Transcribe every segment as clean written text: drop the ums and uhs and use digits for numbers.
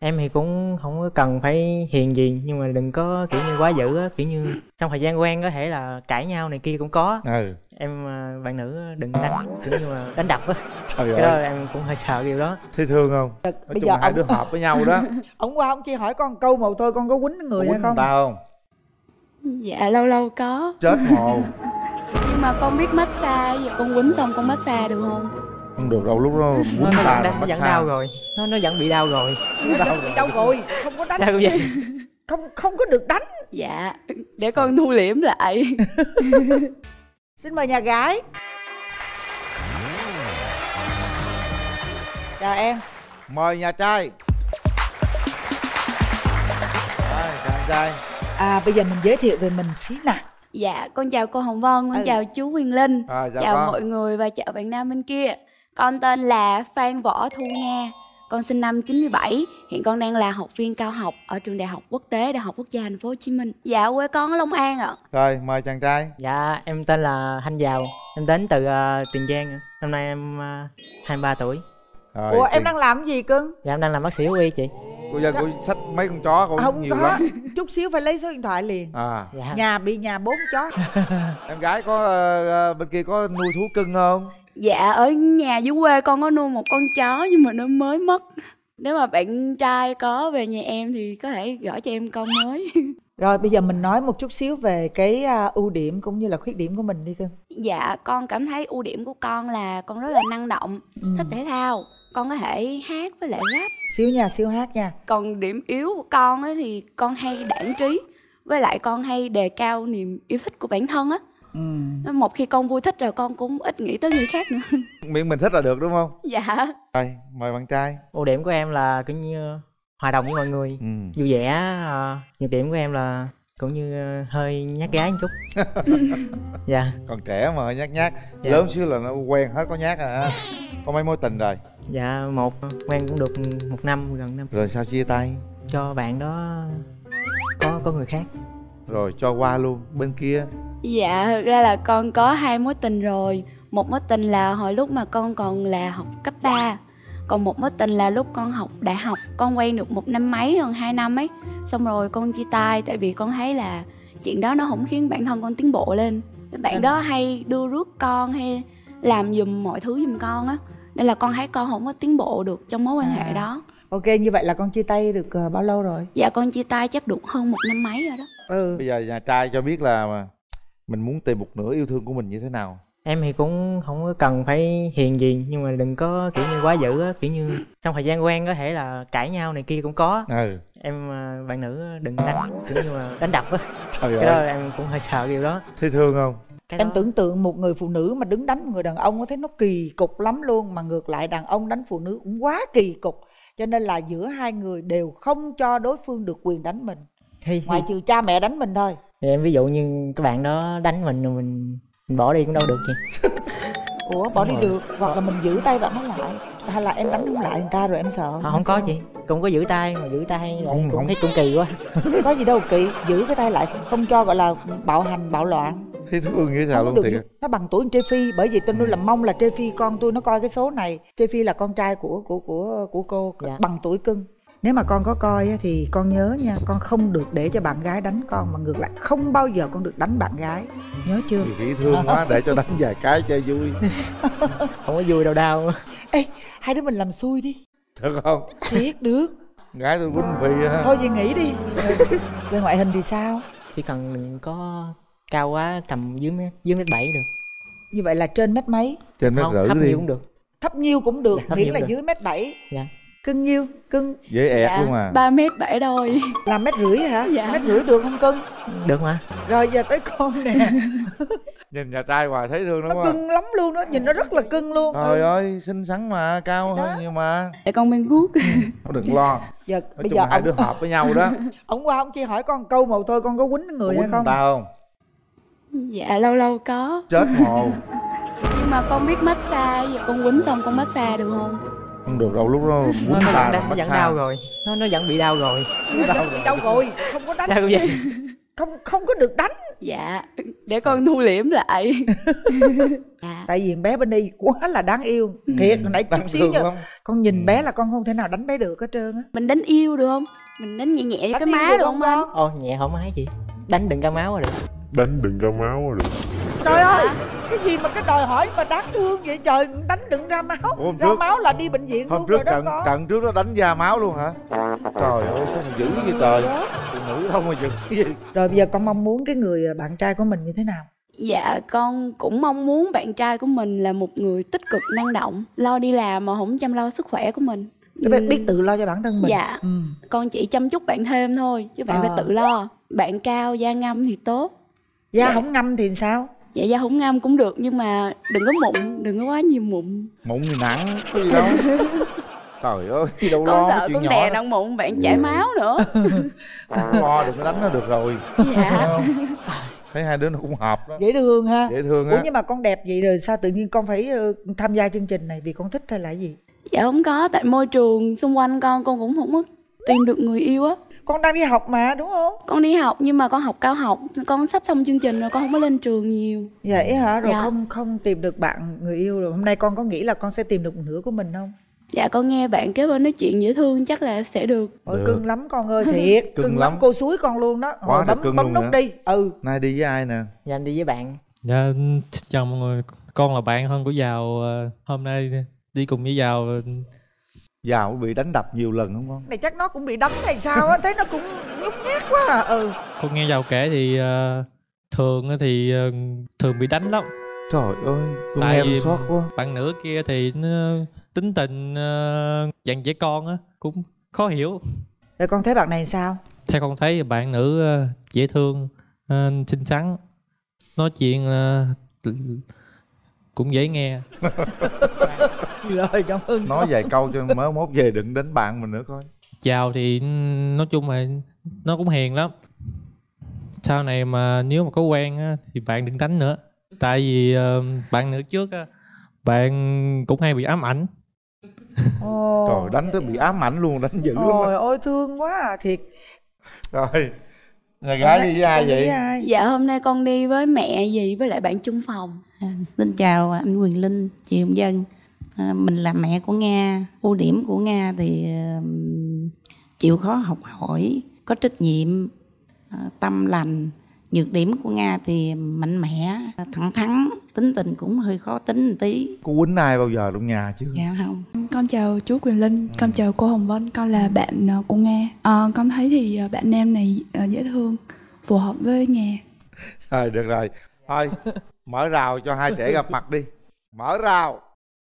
Em thì cũng không có cần phải hiền gì, nhưng mà đừng có kiểu như quá dữ á, kiểu như trong thời gian quen có thể là cãi nhau này kia cũng có. Em bạn nữ đừng đánh kiểu như là đánh đập á. Trời Cái đó ơi, em cũng hơi sợ điều đó. thấy thương không? Nói Bây chung giờ là hai đứa hợp với nhau đó. Ông qua ông chỉ hỏi con câu một thôi, con có quýnh người hay Quýnh không? người ta không? Dạ lâu lâu có. Chết mồ. Nhưng mà con biết massage, giờ con quýnh xong con massage được không? Không được đâu, lúc đó quýnh ta là Nó vẫn đau rồi, nó vẫn bị đau rồi. Đau rồi, không có đánh. Sao cũng vậy? Không có được đánh. Dạ, để con thu liễm lại. Xin mời nhà gái. Chào em. Mời nhà trai. Rồi, chàng trai. Bây giờ mình giới thiệu về mình xí nào. Dạ, con chào cô Hồng Vân, con chào chú Quyền Linh. Chào mọi người và chào bạn nam bên kia. Con tên là Phan Võ Thu Nga. Con sinh năm 97, hiện con đang là học viên cao học ở trường Đại học Quốc tế Đại học Quốc gia Thành phố Hồ Chí Minh. Dạ, quê con ở Long An ạ. Rồi, mời chàng trai. Dạ, em tên là Thanh Giàu, em đến từ Tiền Giang. Năm nay em 23 tuổi. Rồi, ủa em đang làm cái gì cưng? Dạ em đang làm bác sĩ thú y chị. Cô giờ cô xách mấy con chó cô không nhiều có lắm. Chút xíu phải lấy số điện thoại liền. Dạ. Nhà 4 chó. Em gái có bên kia có nuôi thú cưng không? Dạ, ở nhà dưới quê con có nuôi một con chó nhưng mà nó mới mất. Nếu mà bạn trai có về nhà em thì có thể gửi cho em con mới. Rồi bây giờ mình nói một chút xíu về cái ưu điểm cũng như là khuyết điểm của mình đi cưng. Dạ, con cảm thấy ưu điểm của con là con rất là năng động, thích thể thao. Con có thể hát với lại rap. Xíu hát nha. Còn điểm yếu của con ấy thì con hay đãng trí. Với lại con hay đề cao niềm yêu thích của bản thân á. Một khi con vui thích rồi con cũng ít nghĩ tới người khác nữa. Miễn mình thích là được đúng không? Dạ. Rồi, mời bạn trai. Ưu điểm của em là kiểu như hòa đồng với mọi người, vui vẻ. Nhược điểm của em là cũng như hơi nhát gái một chút. Dạ. Còn trẻ mà hơi nhát. Dạ. Lớn xíu là nó quen hết có nhát à. Có mấy mối tình rồi? Dạ, quen cũng được 1 năm, gần năm. Rồi sao chia tay? Cho bạn đó có người khác. Rồi cho qua luôn. Bên kia? Dạ, thực ra là con có 2 mối tình rồi. Một mối tình là hồi lúc mà con còn là học cấp 3. Còn một mối tình là lúc con học đại học. Con quen được 1 năm mấy, gần 2 năm ấy. Xong rồi con chia tay tại vì con thấy là chuyện đó nó không khiến bản thân con tiến bộ lên. Bạn đó hay đưa rước con hay làm giùm mọi thứ giùm con á. Nên là con thấy con không có tiến bộ được trong mối quan hệ đó. Ok, như vậy là con chia tay được bao lâu rồi? Dạ con chia tay chắc được hơn 1 năm mấy rồi đó. Bây giờ nhà trai cho biết là mình muốn tìm một nửa yêu thương của mình như thế nào. Em thì cũng không có cần phải hiền gì, nhưng mà đừng có kiểu như quá dữ á, kiểu như trong thời gian quen có thể là cãi nhau này kia cũng có. Em bạn nữ đừng đánh kiểu như là đánh đập á. Trời Cái đó em cũng hơi sợ điều đó. Thấy thương không? Em tưởng tượng một người phụ nữ mà đứng đánh một người đàn ông có thấy nó kỳ cục lắm luôn. Mà ngược lại đàn ông đánh phụ nữ cũng quá kỳ cục. Cho nên là giữa hai người đều không cho đối phương được quyền đánh mình, ngoại trừ cha mẹ đánh mình thôi. Thì em ví dụ như các bạn đó đánh mình rồi mình bỏ đi cũng đâu được chị. Ủa bỏ đi được, hoặc là mình giữ tay bạn nó lại, hay là em đánh không lại người ta rồi em sợ? Không có chị, cũng có giữ tay, mà giữ tay lại cũng thấy cũng kỳ quá. Có gì đâu kỳ, giữ cái tay lại không cho gọi là bạo hành, bạo loạn. Thấy thương như sao luôn thiệt. Nó bằng tuổi Trê Phi, bởi vì tôi là mong là Trê Phi con tôi nó coi cái số này. Trê Phi là con trai của cô, bằng tuổi cưng. Nếu mà con có coi thì con nhớ nha, con không được để cho bạn gái đánh con, mà ngược lại không bao giờ con được đánh bạn gái, nhớ chưa? Dễ thương quá, để cho đánh vài cái chơi vui. Không có vui đâu đau. Ê, hai đứa mình làm xui đi. Được không? Thiệt được. Gái tôi quýnh Phi ha. Thôi vậy nghỉ đi. Về ngoại hình thì sao? Chỉ cần đừng có cao quá, tầm dưới mét 7 được. Như vậy là trên mét mấy? Trên mét rưỡi thấp đi. nhiêu cũng được. Thấp nhiêu cũng được, miễn là được. dưới mét 7. Dạ. Cưng nhiêu? Cưng dễ ẹt luôn à. 3m7 đôi. Là mét rưỡi hả? Dạ. Mét rưỡi được không cưng? Được mà. Rồi giờ tới con nè. Nhìn nhà trai hoài thấy thương nó cưng lắm luôn đó, nhìn nó rất là cưng luôn. Trời ơi, xinh xắn mà, cao hơn nhiều mà. Để con bên guốc. Đừng lo. Giờ nói bây chung giờ hai đứa hợp với nhau đó. Ông qua ông chỉ hỏi con câu một thôi, con có quýnh người hay không? Ta không? Dạ lâu lâu có. Chết mồ. Nhưng mà con biết massage, giờ con quýnh xong con massage được không? Không được đâu, lúc đó quýnh ta nó vẫn đau rồi, nó vẫn bị đau rồi. Đau rồi, không có đánh. Sao cũng vậy? không có được đánh. Dạ, để con thu liễm lại. Dạ. Tại vì bé bên đây quá là đáng yêu. Thiệt, hồi nãy chút xíu giờ con nhìn bé là con không thể nào đánh bé được hết trơn á. Mình đánh yêu được không? Mình đánh nhẹ nhẹ với cái má được không anh? Ồ, nhẹ thoải mái chị. Đánh đừng ra máu là được. Đánh đừng ra máu là được. Trời ơi, cái gì mà cái đòi hỏi mà đáng thương vậy trời. Đánh đừng ra máu. Ra máu là đi bệnh viện hôm luôn trước rồi đó. trận trước nó đánh ra máu luôn hả? Trời ơi, sao mà dữ vậy trời. Phụ nữ không mà dữ gì. Rồi bây giờ con mong muốn cái người bạn trai của mình như thế nào? Dạ, con cũng mong muốn bạn trai của mình là một người tích cực, năng động, lo đi làm mà không chăm lo sức khỏe của mình. Biết tự lo cho bản thân mình. Dạ, con chỉ chăm chút bạn thêm thôi, chứ bạn phải tự lo. Bạn cao, da ngăm thì tốt. Da không ngăm thì sao? Dạ, da không ngăm cũng được, nhưng mà đừng có mụn, đừng có quá nhiều mụn. Mụn thì nặng, có gì đâu. Trời ơi, đâu con lo sợ chuyện con nhỏ đè đó. nặng mụn bạn chảy máu nữa. Không lo, đừng có đánh nó được rồi. Dạ. Thấy hai đứa nó cũng hợp đó. Dễ thương ha. Dễ thương á. Ủa nhưng mà con đẹp vậy rồi sao tự nhiên con phải tham gia chương trình này, vì con thích hay là gì? Dạ không có, tại môi trường xung quanh con cũng không có tìm được người yêu á. Con đang đi học mà đúng không? Con đi học nhưng mà con học cao học, con sắp xong chương trình rồi, con không có lên trường nhiều. Vậy hả? Rồi Dạ. không tìm được bạn người yêu rồi. Hôm nay con có nghĩ là con sẽ tìm được một nửa của mình không? Dạ, con nghe bạn kế bên nói chuyện dễ thương, chắc là sẽ được. Ôi cưng lắm con ơi, thiệt. Cưng lắm, cô suối con luôn đó. Quá Hồi bấm nút đi. Nay đi với ai nè? Dạ em đi với bạn. Dạ, chào mọi người. Con là bạn thân của Giàu. Hôm nay đi cùng với Giàu. Giàu bị đánh đập nhiều lần không con? Này chắc nó cũng bị đánh hay sao á, thấy nó cũng nhút nhát quá à. Con nghe Giàu kể thì thường bị đánh lắm. Trời ơi, tôi tại nghe vì xót quá. bạn nữ kia thì nó tính tình dạng trẻ con á, cũng khó hiểu. Rồi con thấy bạn này sao? Theo con thấy bạn nữ dễ thương, xinh xắn, nói chuyện cũng dễ nghe. Rồi cảm ơn. Nói vài câu cho mới mốt về đừng đánh bạn mình nữa coi. Chào thì nói chung là nó cũng hiền lắm. Sau này mà nếu mà có quen á, thì bạn đừng đánh nữa. Tại vì bạn nữ trước á, bạn cũng hay bị ám ảnh. Trời, đánh tới bị ám ảnh luôn, đánh dữ lắm. Trời ơi thương quá à, thiệt. Rồi, nhà gái đi với ai vậy? Dạ hôm nay con đi với mẹ dì với lại bạn chung phòng. Xin chào anh Quyền Linh, chị Hồng Dân. Mình là mẹ của Nga. Ưu điểm của Nga thì chịu khó học hỏi, có trách nhiệm, tâm lành. Nhược điểm của Nga thì mạnh mẽ, thẳng thắn, tính tình cũng hơi khó tính một tí. Cô quýnh ai bao giờ trong nhà chưa? Dạ không. Con chào chú Quyền Linh, con chào cô Hồng Vân, con là bạn của Nga. Con thấy thì bạn nam này dễ thương, phù hợp với Nga. Rồi được rồi, thôi mở rào cho hai trẻ gặp mặt đi. Mở rào.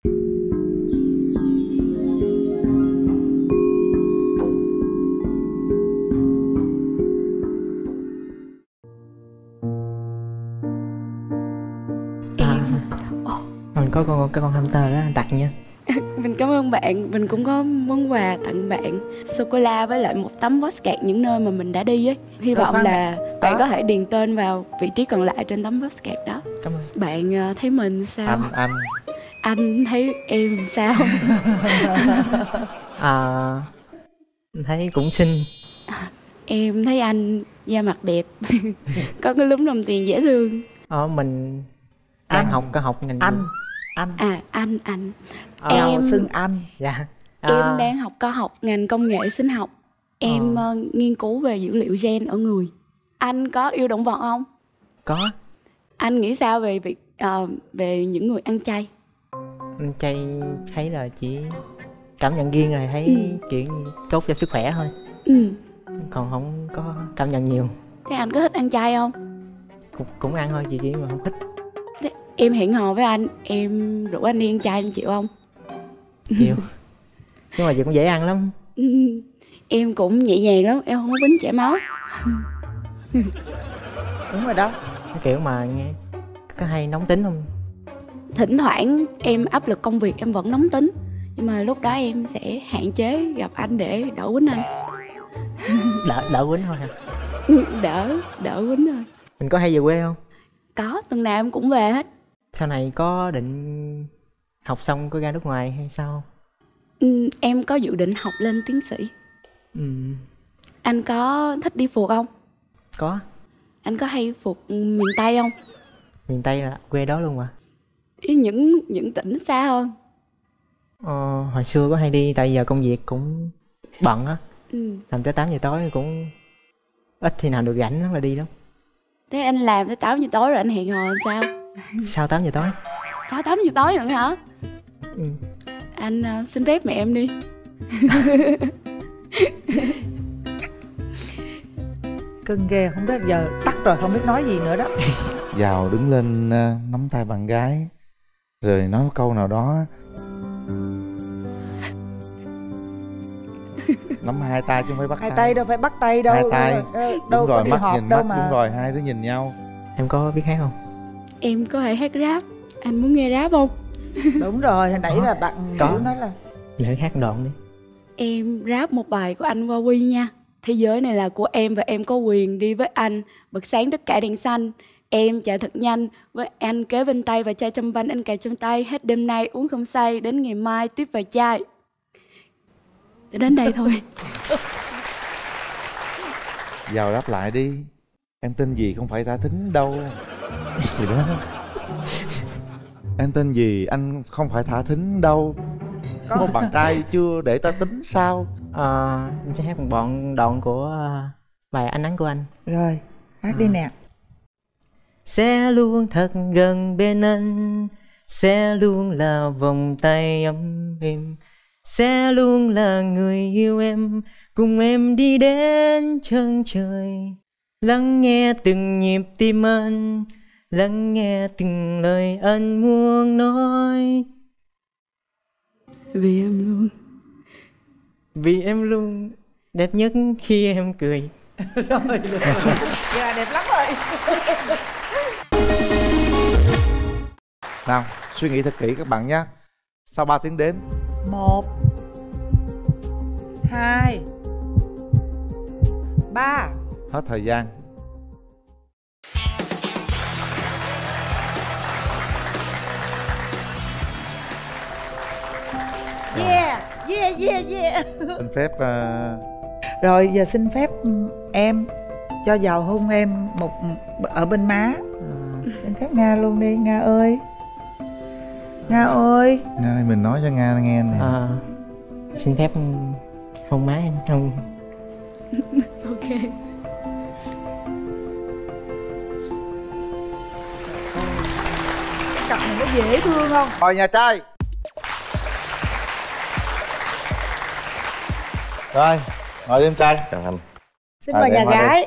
Mình có con hamster đó anh tặng nha. Mình cảm ơn bạn. Mình cũng có món quà tặng bạn, sô-cô-la với lại một tấm postcard những nơi mà mình đã đi ấy. Hy vọng là bạn có thể điền tên vào vị trí còn lại trên tấm postcard đó. Cảm ơn. Bạn thấy mình sao? Anh thấy em sao? Anh thấy cũng xinh. Em thấy anh da mặt đẹp. Có cái lúm đồng tiền dễ thương. Mình đang học ngành anh. Em xưng anh. Dạ. Em đang học cao học ngành công nghệ sinh học. Em nghiên cứu về dữ liệu gen ở người. Anh có yêu động vật không? Có. Anh nghĩ sao về việc về những người ăn chay? Ăn chay thấy là chỉ cảm nhận riêng là thấy kiểu như tốt cho sức khỏe thôi. Còn không có cảm nhận nhiều. Thế anh có thích ăn chay không? Cũng ăn thôi chị, chỉ mà không thích. Thế em hẹn hò với anh, em rủ anh đi ăn chay, anh chịu không? Chịu. Nhưng mà vậy cũng dễ ăn lắm. Em cũng nhẹ nhàng lắm, em không có bính chảy máu. Đúng rồi đó. Cái kiểu mà nghe có hay nóng tính không? Thỉnh thoảng em áp lực công việc em vẫn nóng tính, nhưng mà lúc đó em sẽ hạn chế gặp anh để đỡ quýnh anh. Đỡ quýnh thôi hả? Đỡ quýnh thôi. Mình có hay về quê không? Có, tuần nào em cũng về hết. Sau này có định học xong có ra nước ngoài hay sao không? Em có dự định học lên tiến sĩ. Anh có thích đi phượt không? Có. Anh có hay phục miền Tây không? Miền Tây là quê đó luôn mà. Ý những tỉnh xa hơn. Hồi xưa có hay đi, tại giờ công việc cũng bận á. Làm tới 8 giờ tối cũng ít khi nào được rảnh lắm mà đi lắm. Thế anh làm tới 8 giờ tối rồi anh hẹn hò làm sao? Sau 8 giờ tối. Sao 8 giờ tối nữa hả? Anh xin phép mẹ em đi. Cưng ghê, không biết giờ tắt rồi không biết nói gì nữa đó. Vào đứng lên nắm tay bạn gái rồi nói câu nào đó. Nắm hai tay chứ không phải bắt Hai tay đâu phải bắt tay đâu. Hai tay. Đâu đúng rồi, có đi mắt họp nhìn đâu mắt, mà. đúng rồi, hai đứa nhìn nhau. Em có biết hát không? Em có thể hát rap. Anh muốn nghe rap không? Đúng rồi, hồi nãy là bạn có nói là Lỡ hát đoạn đi. Em rap một bài của anh Huawei nha. Thế giới này là của em và em có quyền đi với anh. Bật sáng tất cả đèn xanh. Em chạy thật nhanh với anh kế bên tay và chai trong van anh cài trong tay. Hết đêm nay uống không say, đến ngày mai tiếp vài chai. Đến đây thôi. Vào đáp lại đi. Em tên gì không phải Thả Thính đâu. Gì đó. Em tên gì anh không phải Thả Thính đâu. Có một bạn trai chưa để ta tính sao. Em sẽ hát một đoạn của bài Ánh Nắng Của Anh. rồi, hát đi nè. Sẽ luôn thật gần bên anh, sẽ luôn là vòng tay ấm êm, sẽ luôn là người yêu em, cùng em đi đến chân trời. Lắng nghe từng nhịp tim anh, lắng nghe từng lời anh muốn nói. Vì em luôn. Vì em luôn đẹp nhất khi em cười. Rồi, dạ đẹp lắm rồi. Nào, suy nghĩ thật kỹ các bạn nhé. Sau 3 tiếng đếm. 1 2 3. Hết thời gian. Yeah, yeah, yeah, yeah. Xin phép Rồi giờ xin phép em cho vào hôn em một ở bên má. Xin phép Nga luôn đi, Nga ơi. Nga ơi. Nga, mình nói cho Nga nghe nè. Xin phép hôn má em không? Ok. Cặp này nó dễ thương không? Mời nhà trai. Rồi, mời em trai. Chào anh. Xin mời nhà gái.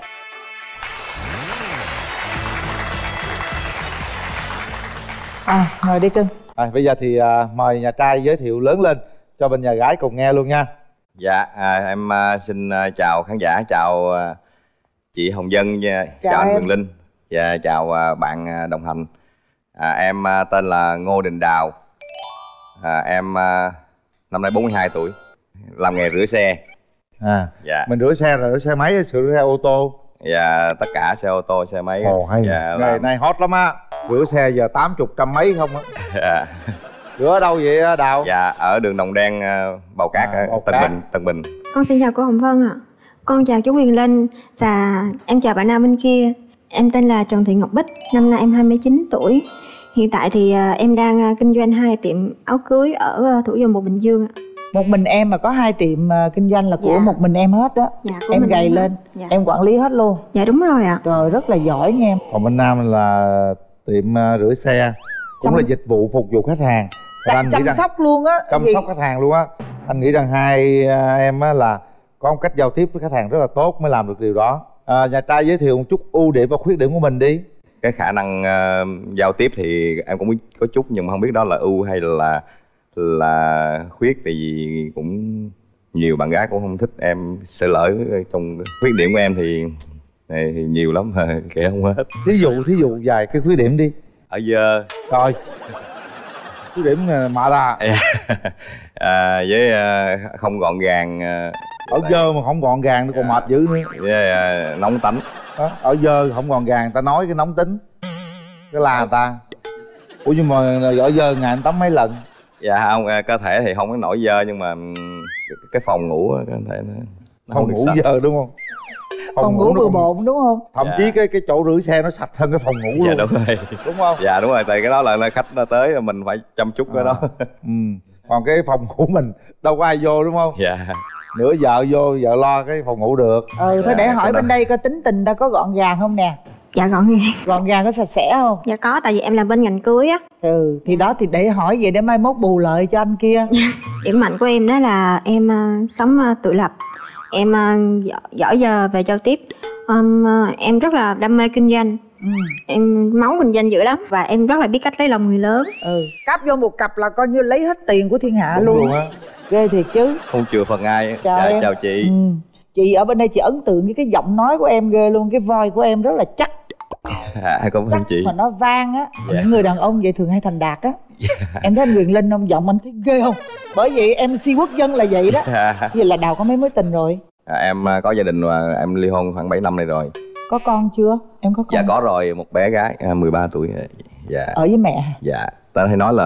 Mời đi cưng. Bây giờ thì mời nhà trai giới thiệu lớn lên cho bên nhà gái cùng nghe luôn nha. Dạ, em xin chào khán giả, chào chị Hồng Vân, chào anh Quyền Linh và chào bạn đồng hành. Em tên là Ngô Đình Đào. Em năm nay 42 tuổi, làm nghề rửa xe. Dạ. Mình rửa xe rồi rửa xe máy hay rửa xe ô tô? Dạ, tất cả xe ô tô, xe máy. Ồ hay. Dạ, nghề này hot lắm á. Rửa xe giờ 80 trăm mấy không á. Dạ. Rửa ở đâu vậy Đào? Dạ, ở đường Đồng Đen, Bào Cát, Tân Bình. Con xin chào cô Hồng Vân ạ. Con chào chú Quyền Linh và em chào bạn nam bên kia. Em tên là Trần Thị Ngọc Bích, năm nay em 29 tuổi. Hiện tại thì em đang kinh doanh 2 tiệm áo cưới ở Thủ Dầu Một, Bình Dương ạ. Một mình em mà có 2 tiệm kinh doanh là của một mình em hết đó. Dạ, em gầy lên, em quản lý hết luôn. Dạ đúng rồi ạ. Trời, rất là giỏi nha em. Còn bên Nam là tiệm rửa xe, cũng là dịch vụ phục vụ khách hàng. Chăm sóc luôn á. Chăm sóc khách hàng luôn á. Anh nghĩ rằng hai em á là có một cách giao tiếp với khách hàng rất là tốt mới làm được điều đó. Nhà trai giới thiệu một chút ưu điểm và khuyết điểm của mình đi. Cái khả năng giao tiếp thì em cũng có chút, nhưng mà không biết đó là ưu hay là khuyết. Tại vì cũng nhiều bạn gái cũng không thích em sơ lỡ trong khuyết điểm của em thì nhiều lắm mà kể không hết. Thí dụ vài cái khuyết điểm đi. Ở dơ. Rồi. Khuyết điểm mạ là với không gọn gàng. Ở dơ mà không gọn gàng nó còn mệt dữ nữa. Với nóng tánh. Đó, ở dơ không gọn gàng, ta nói cái nóng tính cái là người ta. Ủa nhưng mà ở dơ ngày anh tắm mấy lần? Dạ không, cơ thể thì không có nổi dơ, nhưng mà cái phòng ngủ cơ thể nó phòng ngủ dơ đúng không? Phòng ngủ bừa bộn đúng không? Thậm chí cái chỗ rửa xe nó sạch hơn cái phòng ngủ luôn. Dạ đúng rồi. Đúng không? Dạ đúng rồi, tại cái đó là khách nó tới rồi mình phải chăm chút cái đó. Còn cái phòng ngủ mình đâu có ai vô đúng không? Dạ. Nửa vợ vô vợ lo cái phòng ngủ được. Thôi để hỏi bên đây coi tính tình ta có gọn gàng không nè. Dạ gọn gàng. Gọn gàng có sạch sẽ không? Dạ có, tại vì em làm bên ngành cưới á. Thì đó thì để hỏi vậy để mai mốt bù lợi cho anh kia. Điểm mạnh của em đó là em sống tự lập. Em giỏi giờ về giao tiếp. Em rất là đam mê kinh doanh. Em máu kinh doanh dữ lắm. Và em rất là biết cách lấy lòng người lớn. Cáp vô một cặp là coi như lấy hết tiền của thiên hạ Đúng luôn á. Ghê thiệt chứ. Không chừa phần ai. Chào, chào chị. Chị ở bên đây chị ấn tượng với cái giọng nói của em ghê luôn. Cái voice của em rất là chắc. Cảm ơn chị. Mà nó vang á. Những người đàn ông vậy thường hay thành đạt á. Em thấy anh Quyền Linh không? Giọng anh thấy ghê không? Bởi vậy MC quốc dân là vậy đó. Vậy là Đào có mấy mối tình rồi? Em có gia đình và em ly hôn khoảng 7 năm nay rồi. Có con chưa? Em có con? Dạ có rồi, một bé gái 13 tuổi. Dạ. Ở với mẹ? Dạ. Ta hay nói là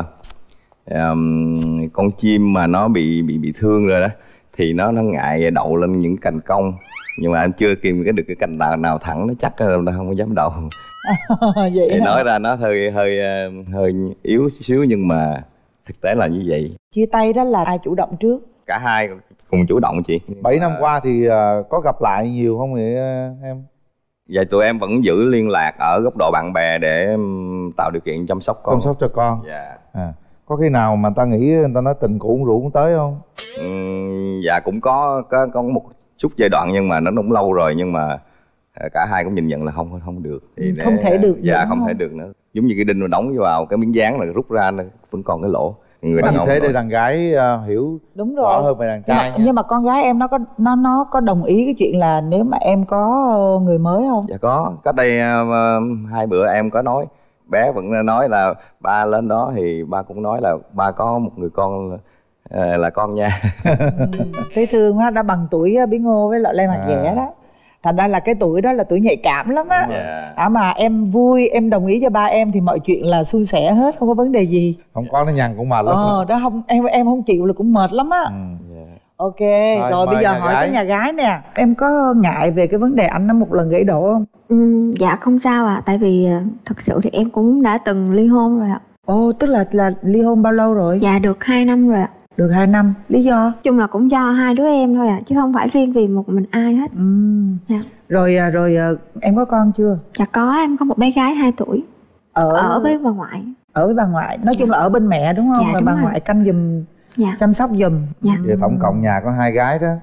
con chim mà nó bị thương rồi đó thì nó ngại đậu lên những cành cong, nhưng mà em chưa kìm được cái cành nào thẳng nó chắc nó không có dám đậu. Vậy thì nói ra nó hơi yếu xíu nhưng mà thực tế là như vậy. Chia tay đó là ai chủ động trước? Cả hai cùng chủ động chị. 7 năm qua thì có gặp lại nhiều không vậy em? Dạ tụi em vẫn giữ liên lạc ở góc độ bạn bè để tạo điều kiện chăm sóc con. Chăm sóc cho con. Dạ. Có khi nào mà ta nghĩ người ta nói tình cũ rượu cũng tới không? Dạ cũng có một chút giai đoạn nhưng mà nó cũng lâu rồi, nhưng mà cả hai cũng nhìn nhận là không được. Thì không thể được. Dạ không thể được nữa. Giống như cái đinh mà đóng vào cái miếng dán là rút ra nó vẫn còn cái lỗ. Người đàn ông thế để đàn gái hiểu đúng rồi. rõ hơn về đàn trai. Nhưng mà con gái em nó có đồng ý cái chuyện là nếu mà em có người mới không? Dạ có. Cách đây 2 bữa em có nói, bé vẫn nói là ba lên đó thì ba cũng nói là ba có một người con là con nha. Thấy thương á, đã bằng tuổi Bí Ngô với lại Lê Mặt Dẻ đó. Thành ra là cái tuổi đó là tuổi nhạy cảm lắm á. Mà em vui, em đồng ý cho ba em thì mọi chuyện là suôn sẻ hết, không có vấn đề gì. Không có nó nhằn cũng mệt lắm. Đó không, em không chịu là cũng mệt lắm á. Ok, rồi bây giờ hỏi cái nhà gái nè. Em có ngại về cái vấn đề anh đã một lần gãy đổ không? Dạ không sao ạ. Tại vì thật sự thì em cũng đã từng ly hôn rồi ạ. Tức là ly hôn bao lâu rồi? Dạ được 2 năm rồi ạ. Được 2 năm, lý do? Nói chung là cũng do hai đứa em thôi chứ không phải riêng vì một mình ai hết. Dạ. Rồi em có con chưa? Dạ có, em có một bé gái 2 tuổi. Ở với bà ngoại. Ở với bà ngoại, nói chung là ở bên mẹ đúng không? Dạ, rồi bà ngoại canh giùm, chăm sóc giùm. Vậy tổng cộng nhà có 2 gái đó.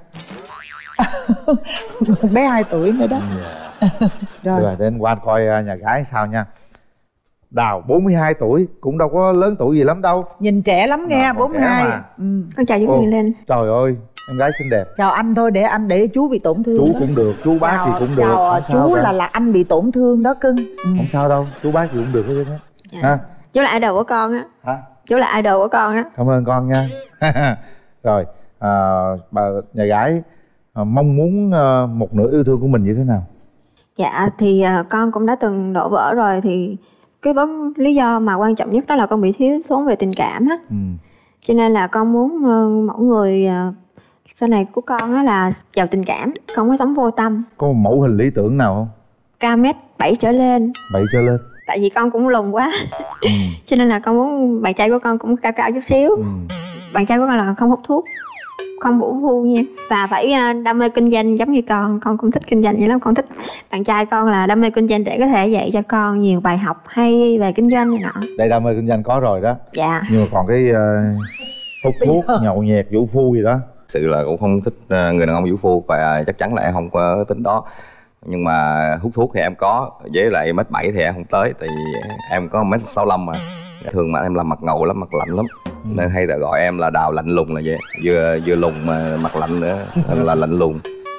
Bé 2 tuổi nữa đó. Rồi đến qua coi nhà gái sao nha. Đào 42 tuổi cũng đâu có lớn tuổi gì lắm đâu. Nhìn trẻ lắm nghe, 42. Con chào chú Quyền Linh. Trời ơi, em gái xinh đẹp. Chào anh thôi, để chú bị tổn thương. Chú đó. cũng được, chú bác thì cũng được. Chào chú là anh bị tổn thương đó cưng. Không sao đâu, chú bác thì cũng được hết á. Dạ. Chú là idol của con á. Hả? Chú là idol của con á. Cảm ơn con nha. Rồi, bà nhà gái mong muốn một nửa yêu thương của mình như thế nào? Dạ thì con cũng đã từng đổ vỡ rồi. Thì cái lý do mà quan trọng nhất đó là con bị thiếu thốn về tình cảm á. Cho nên là con muốn mẫu người sau này của con á là giàu tình cảm, không có sống vô tâm. Có một mẫu hình lý tưởng nào không? Cao mét 7 trở lên. 7 trở lên. Tại vì con cũng lùn quá. Cho nên là con muốn bạn trai của con cũng cao cao chút xíu. Bạn trai của con là không hút thuốc, không vũ phu nha, và phải đam mê kinh doanh giống như con cũng thích kinh doanh vậy lắm. Con thích bạn trai con là đam mê kinh doanh để có thể dạy cho con nhiều bài học hay về kinh doanh này nọ. Đây đam mê kinh doanh có rồi đó. Dạ. Nhưng mà còn cái hút thuốc, nhậu nhẹt, vũ phu gì đó. Sự là cũng không thích người đàn ông vũ phu, và chắc chắn là em không có tính đó. Nhưng mà hút thuốc thì em có, với lại 1m7 thì em không tới, tại vì em có 1m65 mà. Thường mà em làm mặt ngầu lắm, mặt lạnh lắm, nên hay là gọi em là Đào lạnh lùng là vậy. Vừa lùng mà mặt lạnh nữa là lạnh lùng.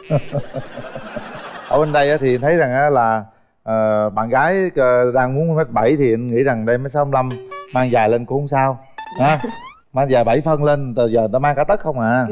Ở bên đây thì thấy rằng là bạn gái đang muốn 1m7 thì anh nghĩ rằng đây 1m65 mang dài lên cũng không sao ha. Mang dài 7 phân lên từ giờ ta mang cả tấc không à.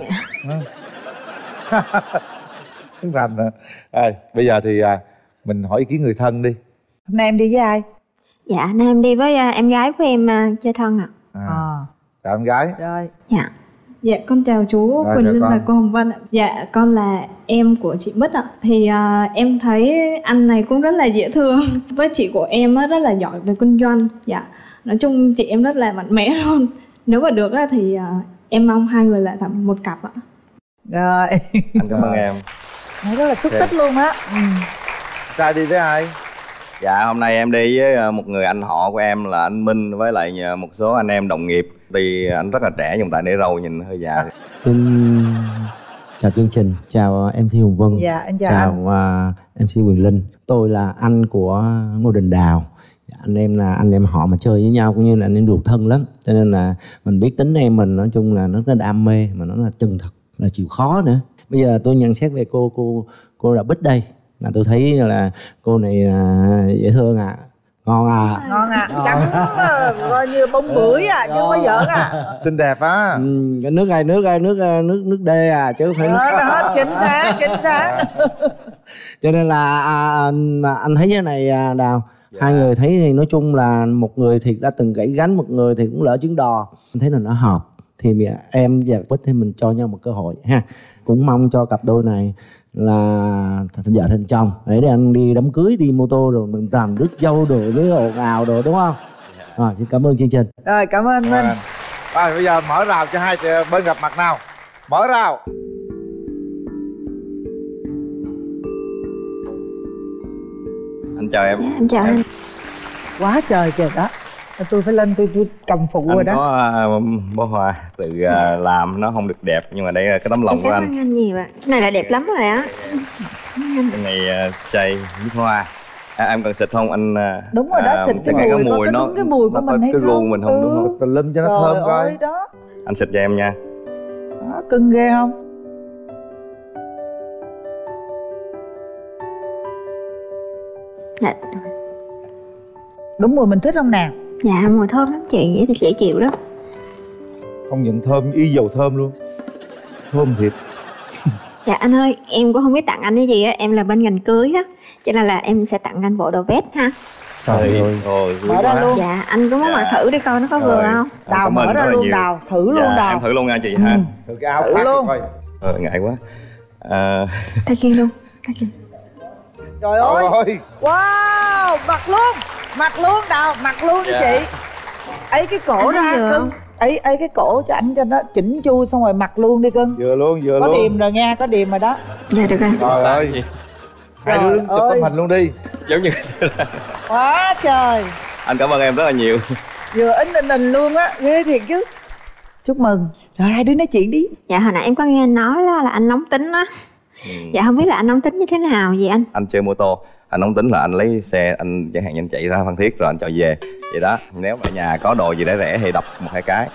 Thành bây giờ thì mình hỏi ý kiến người thân đi. Hôm nay em đi với ai? Dạ, em đi với em gái của em chơi thân ạ. Chào em gái. Rồi. Dạ. Dạ con chào chú Quỳnh Linh và cô Hồng Vân ạ. Dạ con là em của chị Bích ạ. Thì em thấy anh này cũng rất là dễ thương. Với chị của em rất là giỏi về kinh doanh. Dạ nói chung chị em rất là mạnh mẽ luôn. Nếu mà được thì em mong hai người lại thành một cặp ạ. Rồi. Anh cảm ơn em. Nói rất là xúc tích luôn á. Trai đi với ai? Dạ hôm nay em đi với một người anh họ của em là anh Minh, với lại một số anh em đồng nghiệp. Đi anh rất là trẻ nhưng tại để râu nhìn hơi già. Xin chào chương trình, chào MC Hồng Vân. Dạ em chào MC Quyền Linh. Tôi là anh của Ngô Đình Đào. Anh em là anh em họ mà chơi với nhau cũng như là anh em ruột thân lắm. Cho nên là mình biết tính em mình nói chung là nó rất đam mê mà nó là chân thật, là chịu khó nữa. Bây giờ tôi nhận xét về cô là Bích đây. Là tôi thấy là cô này dễ thương ạ. Ngon à. Ngon à. Trắng coi như bông bưởi à chứ không có giỡn à. Xinh đẹp á. Cái nước này nước đê à chứ không phải nước đó, chính xác. Cho nên là anh thấy cái này Đào. Dạ. Hai người thấy thì nói chung là một người thì đã từng gãy gánh, một người thì cũng lỡ trứng đò. Anh thấy là nó hợp. Thì em và Bích thì mình cho nhau một cơ hội ha. Cũng mong cho cặp đôi này là thành vợ thành chồng để anh đi đám cưới, đi mô tô rồi mình làm rước dâu đồ với ồn ào đồ, đúng không? Rồi xin cảm ơn chương trình. Rồi cảm ơn Minh. Rồi bây giờ mở rào cho hai bên gặp mặt nào. Mở rào. Anh chào em. Em chào anh. Quá trời đó. Tôi phải lên tôi cầm phụ rồi đó. Có bó hoa tự làm, nó không được đẹp nhưng mà đây là cái tấm lòng của anh. Cảm ơn anh nhiều ạ. Cái này là đẹp lắm rồi á. Cái này chai nước hoa. Em cần xịt không anh? Đúng rồi đó, xịt cái mùi nó đúng cái mùi của mình hay không? Cái gu mình không đúng không? Tùm lum cho nó thơm coi. Đó. Anh xịt cho em nha. Đó, cưng ghê không? Dạ. Đúng mùi mình thích không nào? Dạ mùi thơm lắm chị, vậy thì dễ chịu lắm. Không nhận thơm y dầu thơm luôn. Thơm thiệt. Dạ anh ơi, em cũng không biết tặng anh cái gì á, em là bên ngành cưới á, cho nên là em sẽ tặng anh bộ đồ vest ha. Trời ơi, mở ra luôn. Dạ anh có muốn mặc thử đi coi nó có vừa không? Đào mở ra luôn, Đào thử luôn. Đào em thử luôn nha chị ha. Thử cái áo thử luôn. coi. Ngại quá. Tay kia luôn, tay kia. Trời ơi. Wow, mặc luôn Đào, mặc luôn cho chị. Ấy cái cổ anh ra cưng. Ấy cái cổ cho anh cho nó chỉnh chu xong rồi mặc luôn đi cưng. Vừa luôn. Có điềm rồi nha, có điềm rồi đó. Dạ được rồi. Trời ơi. Hai đứa chụp tấm hình luôn đi. Giống như quá trời. Anh cảm ơn em rất là nhiều. Vừa in luôn á, ghê thiệt chứ. Chúc mừng. Rồi hai đứa nói chuyện đi. Dạ hồi nãy em có nghe nói là anh nóng tính á. Dạ không biết là anh nóng tính như thế nào vậy anh? Anh chơi mô tô, anh nóng tính là anh lấy xe, anh chẳng hạn anh chạy ra Phan Thiết rồi anh chở về vậy đó. Nếu mà nhà có đồ gì để rẻ thì đập một hai cái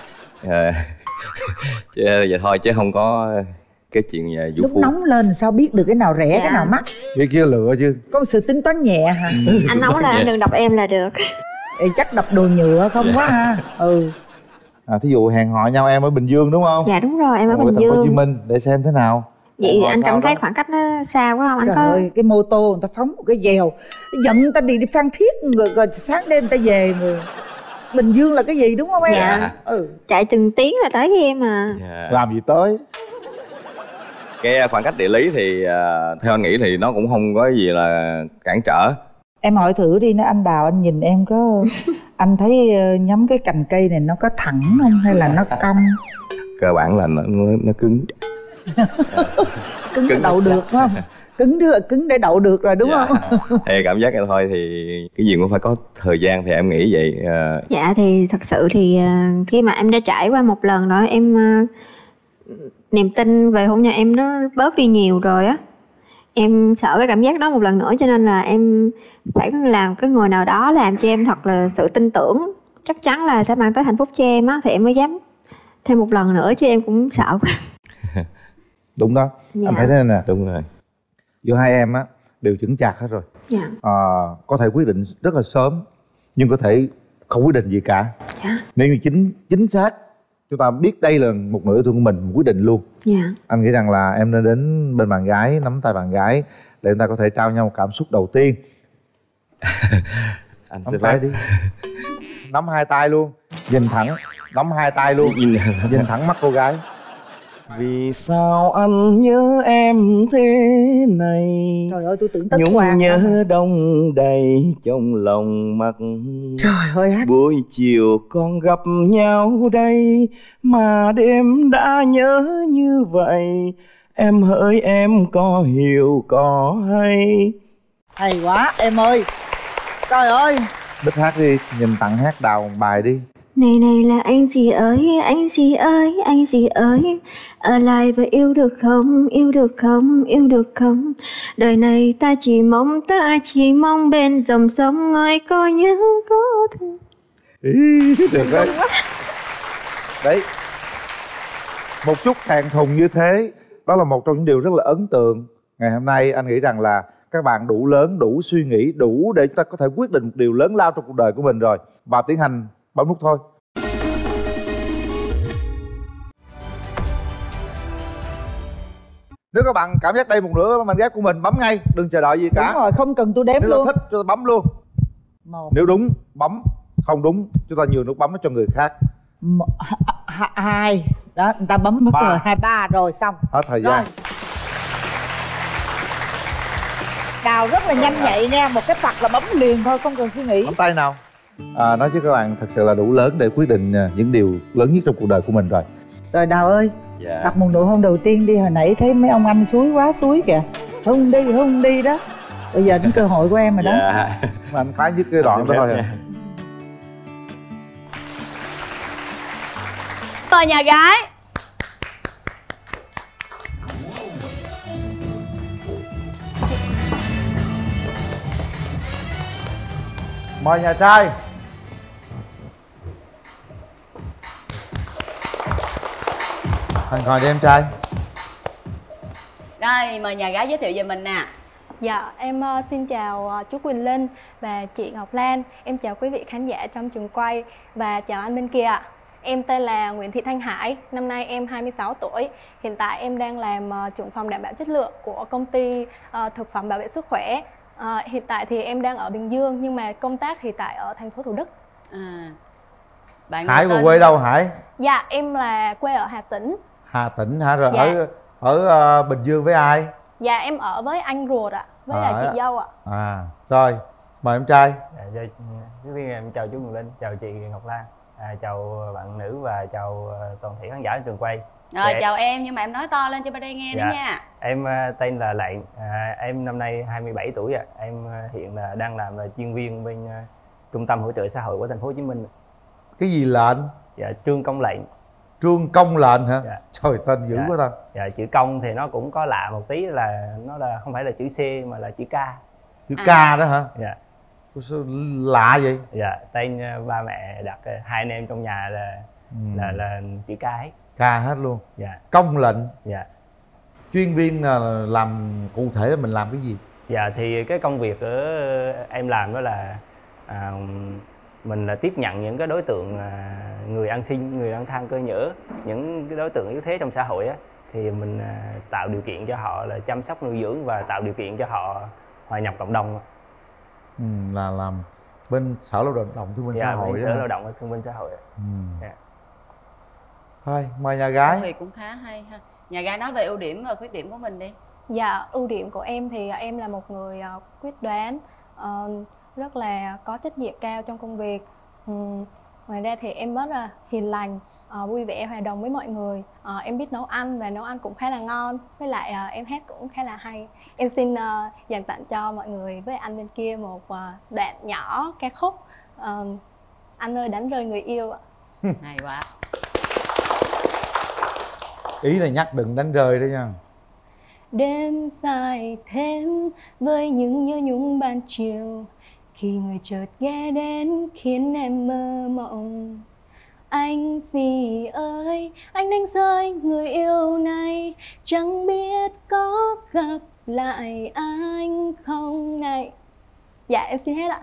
vậy thôi chứ không có cái chuyện vũ lúc phu. Nóng lên sao biết được cái nào rẻ cái nào mắc? Cái kia lựa chứ. Có sự tính toán nhẹ hả? Anh nóng là anh đừng đập em là được. Chắc đập đồ nhựa không quá ha. Thí dụ hẹn hò nhau em ở Bình Dương đúng không? Dạ đúng rồi, em ở Bình Dương. Hồ Chí Dương. Minh để xem thế nào. Vậy anh cảm thấy khoảng cách nó xa quá không anh? Trời ơi, cái mô tô người ta phóng một cái dèo giận người ta đi Phan Thiết rồi sáng đêm người ta về người. Bình Dương là cái gì đúng không em? Dạ. Chạy từng tiếng là tới với em à. Làm gì tới. Cái khoảng cách địa lý thì theo anh nghĩ thì nó cũng không có gì là cản trở. Em hỏi thử đi, nói anh Đào anh nhìn em có anh thấy nhắm cái cành cây này nó có thẳng không hay là nó cong? Cơ bản là nó cứng. Cứng để đậu được đúng không? Cứng để đậu được rồi đúng không? Thì cảm giác này thôi thì cái gì cũng phải có thời gian thì em nghĩ vậy. Dạ thì thật sự thì khi mà em đã trải qua một lần đó em niềm tin về hôn nhân em nó bớt đi nhiều rồi á. Em sợ cái cảm giác đó một lần nữa cho nên là em phải làm cái người nào đó làm cho em thật là sự tin tưởng chắc chắn là sẽ mang tới hạnh phúc cho em á thì em mới dám thêm một lần nữa chứ em cũng sợ. Đúng đó. Dạ. Anh thấy thế này nè. Đúng rồi. Giữa hai em á đều chững chạc hết rồi. Dạ. Có thể quyết định rất là sớm nhưng có thể không quyết định gì cả. Dạ. Nếu như chính xác chúng ta biết đây là một nửa yêu thương của mình quyết định luôn. Dạ. Anh nghĩ rằng là em nên đến bên bạn gái, nắm tay bạn gái để người ta có thể trao nhau một cảm xúc đầu tiên. Anh nắm tay đi. Nắm hai tay luôn, nhìn thẳng, nắm hai tay luôn, nhìn thẳng mắt cô gái. Vì sao anh nhớ em thế này? Trời ơi tôi tưởng Tất nhung Quang nhớ đông đầy trong lòng mặc. Trời ơi hát. Buổi chiều con gặp nhau đây mà đêm đã nhớ như vậy. Em hỡi em có hiểu có hay. Hay quá em ơi. Trời ơi. Đức hát đi, nhìn tặng hát Đào một bài đi. Này này là anh gì ơi, anh gì ơi, anh gì ơi. Ở lại và yêu được không, yêu được không, yêu được không. Đời này ta chỉ mong bên dòng sông ngồi có nhớ có thương. Được đấy. Đấy, một chút thẹn thùng như thế, đó là một trong những điều rất là ấn tượng. Ngày hôm nay anh nghĩ rằng là các bạn đủ lớn, đủ suy nghĩ, đủ để chúng ta có thể quyết định một điều lớn lao trong cuộc đời của mình rồi. Và tiến hành bấm nút thôi. Nếu các bạn cảm giác đây một nửa mảnh ghép của mình, bấm ngay, đừng chờ đợi gì cả. Đúng rồi, không cần tôi đếm nếu luôn. Nếu thích cho ta bấm luôn. Nếu đúng bấm, không đúng chúng ta nhường nút bấm cho người khác. 2 đó, người ta bấm mất rồi. 2, 3 rồi xong. Hết thời gian. Đào rất là nhanh nhạy nha, một cái phạt là bấm liền thôi, không cần suy nghĩ. Bấm tay nào. Nói chứ các bạn thật sự là đủ lớn để quyết định những điều lớn nhất trong cuộc đời của mình rồi. Rồi Đào ơi, đặt một nụ hôn đầu tiên đi. Hồi nãy thấy mấy ông anh xúi quá xúi kìa. Hôn đi đó. Bây giờ đến cơ hội của em rồi đó. Mà anh khá nhất cái đoạn đó thôi. Mời nhà gái. Mời nhà trai. Thành ngồi đi em trai. Rồi mời nhà gái giới thiệu về mình nè. Dạ, em xin chào chú Quỳnh Linh và chị Ngọc Lan. Em chào quý vị khán giả trong trường quay và chào anh bên kia ạ. Em tên là Nguyễn Thị Thanh Hải, năm nay em 26 tuổi. Hiện tại em đang làm trưởng phòng đảm bảo chất lượng của công ty thực phẩm bảo vệ sức khỏe. Hiện tại thì em đang ở Bình Dương nhưng mà công tác hiện tại ở thành phố Thủ Đức. Bạn Hải vừa quê đâu Hải? Dạ, em là quê ở Hà Tĩnh. Hà Tĩnh hả? Rồi dạ. ở Bình Dương với ai? Dạ em ở với anh ruột ạ, với lại chị dâu ạ. Rồi, mời em trai. Trước tiên em chào chú Quỳnh Linh, chào chị Ngọc Lan, chào bạn nữ và chào toàn thể khán giả trên trường quay. Rồi chào em, nhưng mà em nói to lên cho bên đây nghe nữa nha. Em tên là Lạng, em năm nay 27 tuổi ạ. Em hiện là đang làm chuyên viên bên Trung tâm Hỗ trợ Xã hội của thành phố Hồ Chí Minh. Cái gì Lệnh? Dạ, Trương Công Lệnh. Trương Công Lệnh hả? Dạ. Trời, tên dữ quá ta. Dạ, chữ Công thì nó cũng có lạ một tí là nó là không phải là chữ C mà là chữ K. Chữ K đó hả? Dạ. Lạ vậy? Dạ, tên ba mẹ đặt hai anh em trong nhà là chữ K hết. K hết luôn. Dạ. Công Lệnh. Dạ. Chuyên viên là làm cụ thể là mình làm cái gì? Dạ thì cái công việc ở em làm đó là mình là tiếp nhận những cái đối tượng người ăn xin, người lang thang cơ nhỡ, những cái đối tượng yếu thế trong xã hội á, thì mình tạo điều kiện cho họ là chăm sóc nuôi dưỡng và tạo điều kiện cho họ hòa nhập cộng đồng. Là làm bên Sở Lao động Thương binh Xã hội. Bên Sở Lao động Thương binh Xã hội. Dạ. Thôi mời nhà gái. Thì cũng khá hay ha. Nhà gái nói về ưu điểm và khuyết điểm của mình đi. Dạ, ưu điểm của em thì em là một người quyết đoán, rất là có trách nhiệm cao trong công việc. Ngoài ra thì em rất là hiền lành, vui vẻ, hòa đồng với mọi người. Em biết nấu ăn và nấu ăn cũng khá là ngon. Với lại em hát cũng khá là hay. Em xin dành tặng cho mọi người với anh bên kia một đoạn nhỏ ca khúc Anh ơi đánh rơi người yêu ạ. Hay quá. Ý là nhắc đừng đánh rơi đó nha. Đêm dài thêm với những nhớ nhung ban chiều, khi người chợt ghé đến khiến em mơ mộng. Anh gì ơi, anh đánh rơi người yêu này, chẳng biết có gặp lại anh không này. Dạ em xin hết ạ.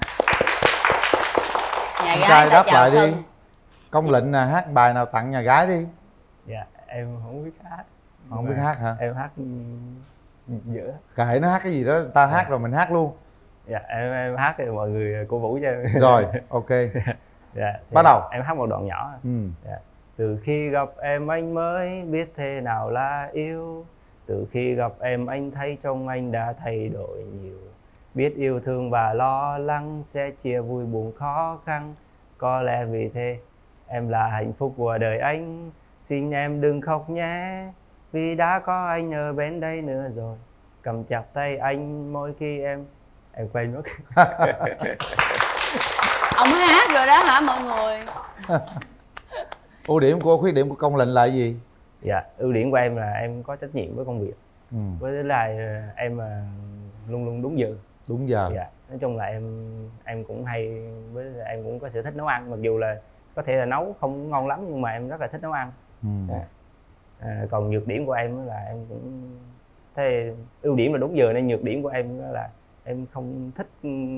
Nhà gái đáp lại đi. Công Lệnh hát bài nào tặng nhà gái đi. Dạ em không biết hát. Không biết hát hả? Em hát dở. Kệ nó hát cái gì đó, ta hát rồi mình hát luôn. Dạ em hát thì mọi người cổ vũ cho em. Rồi, ok. Dạ, bắt đầu. Em hát một đoạn nhỏ. Dạ. Từ khi gặp em anh mới biết thế nào là yêu. Từ khi gặp em anh thấy trong anh đã thay đổi nhiều. Biết yêu thương và lo lắng sẽ chia vui buồn khó khăn. Có lẽ vì thế em là hạnh phúc của đời anh. Xin em đừng khóc nhé, vì đã có anh ở bên đây nữa rồi. Cầm chặt tay anh mỗi khi em quên mất. Ông hát rồi đó hả mọi người? Ưu điểm của khuyết điểm của Công Lệnh là gì? Dạ, ưu điểm của em là em có trách nhiệm với công việc. Với lại em luôn luôn đúng giờ. Đúng giờ. Dạ, nói chung là em cũng hay, với em cũng có sở thích nấu ăn, mặc dù là có thể là nấu không ngon lắm nhưng mà em rất là thích nấu ăn. Còn nhược điểm của em là em cũng thế, ưu điểm là đúng giờ nên nhược điểm của em là em không thích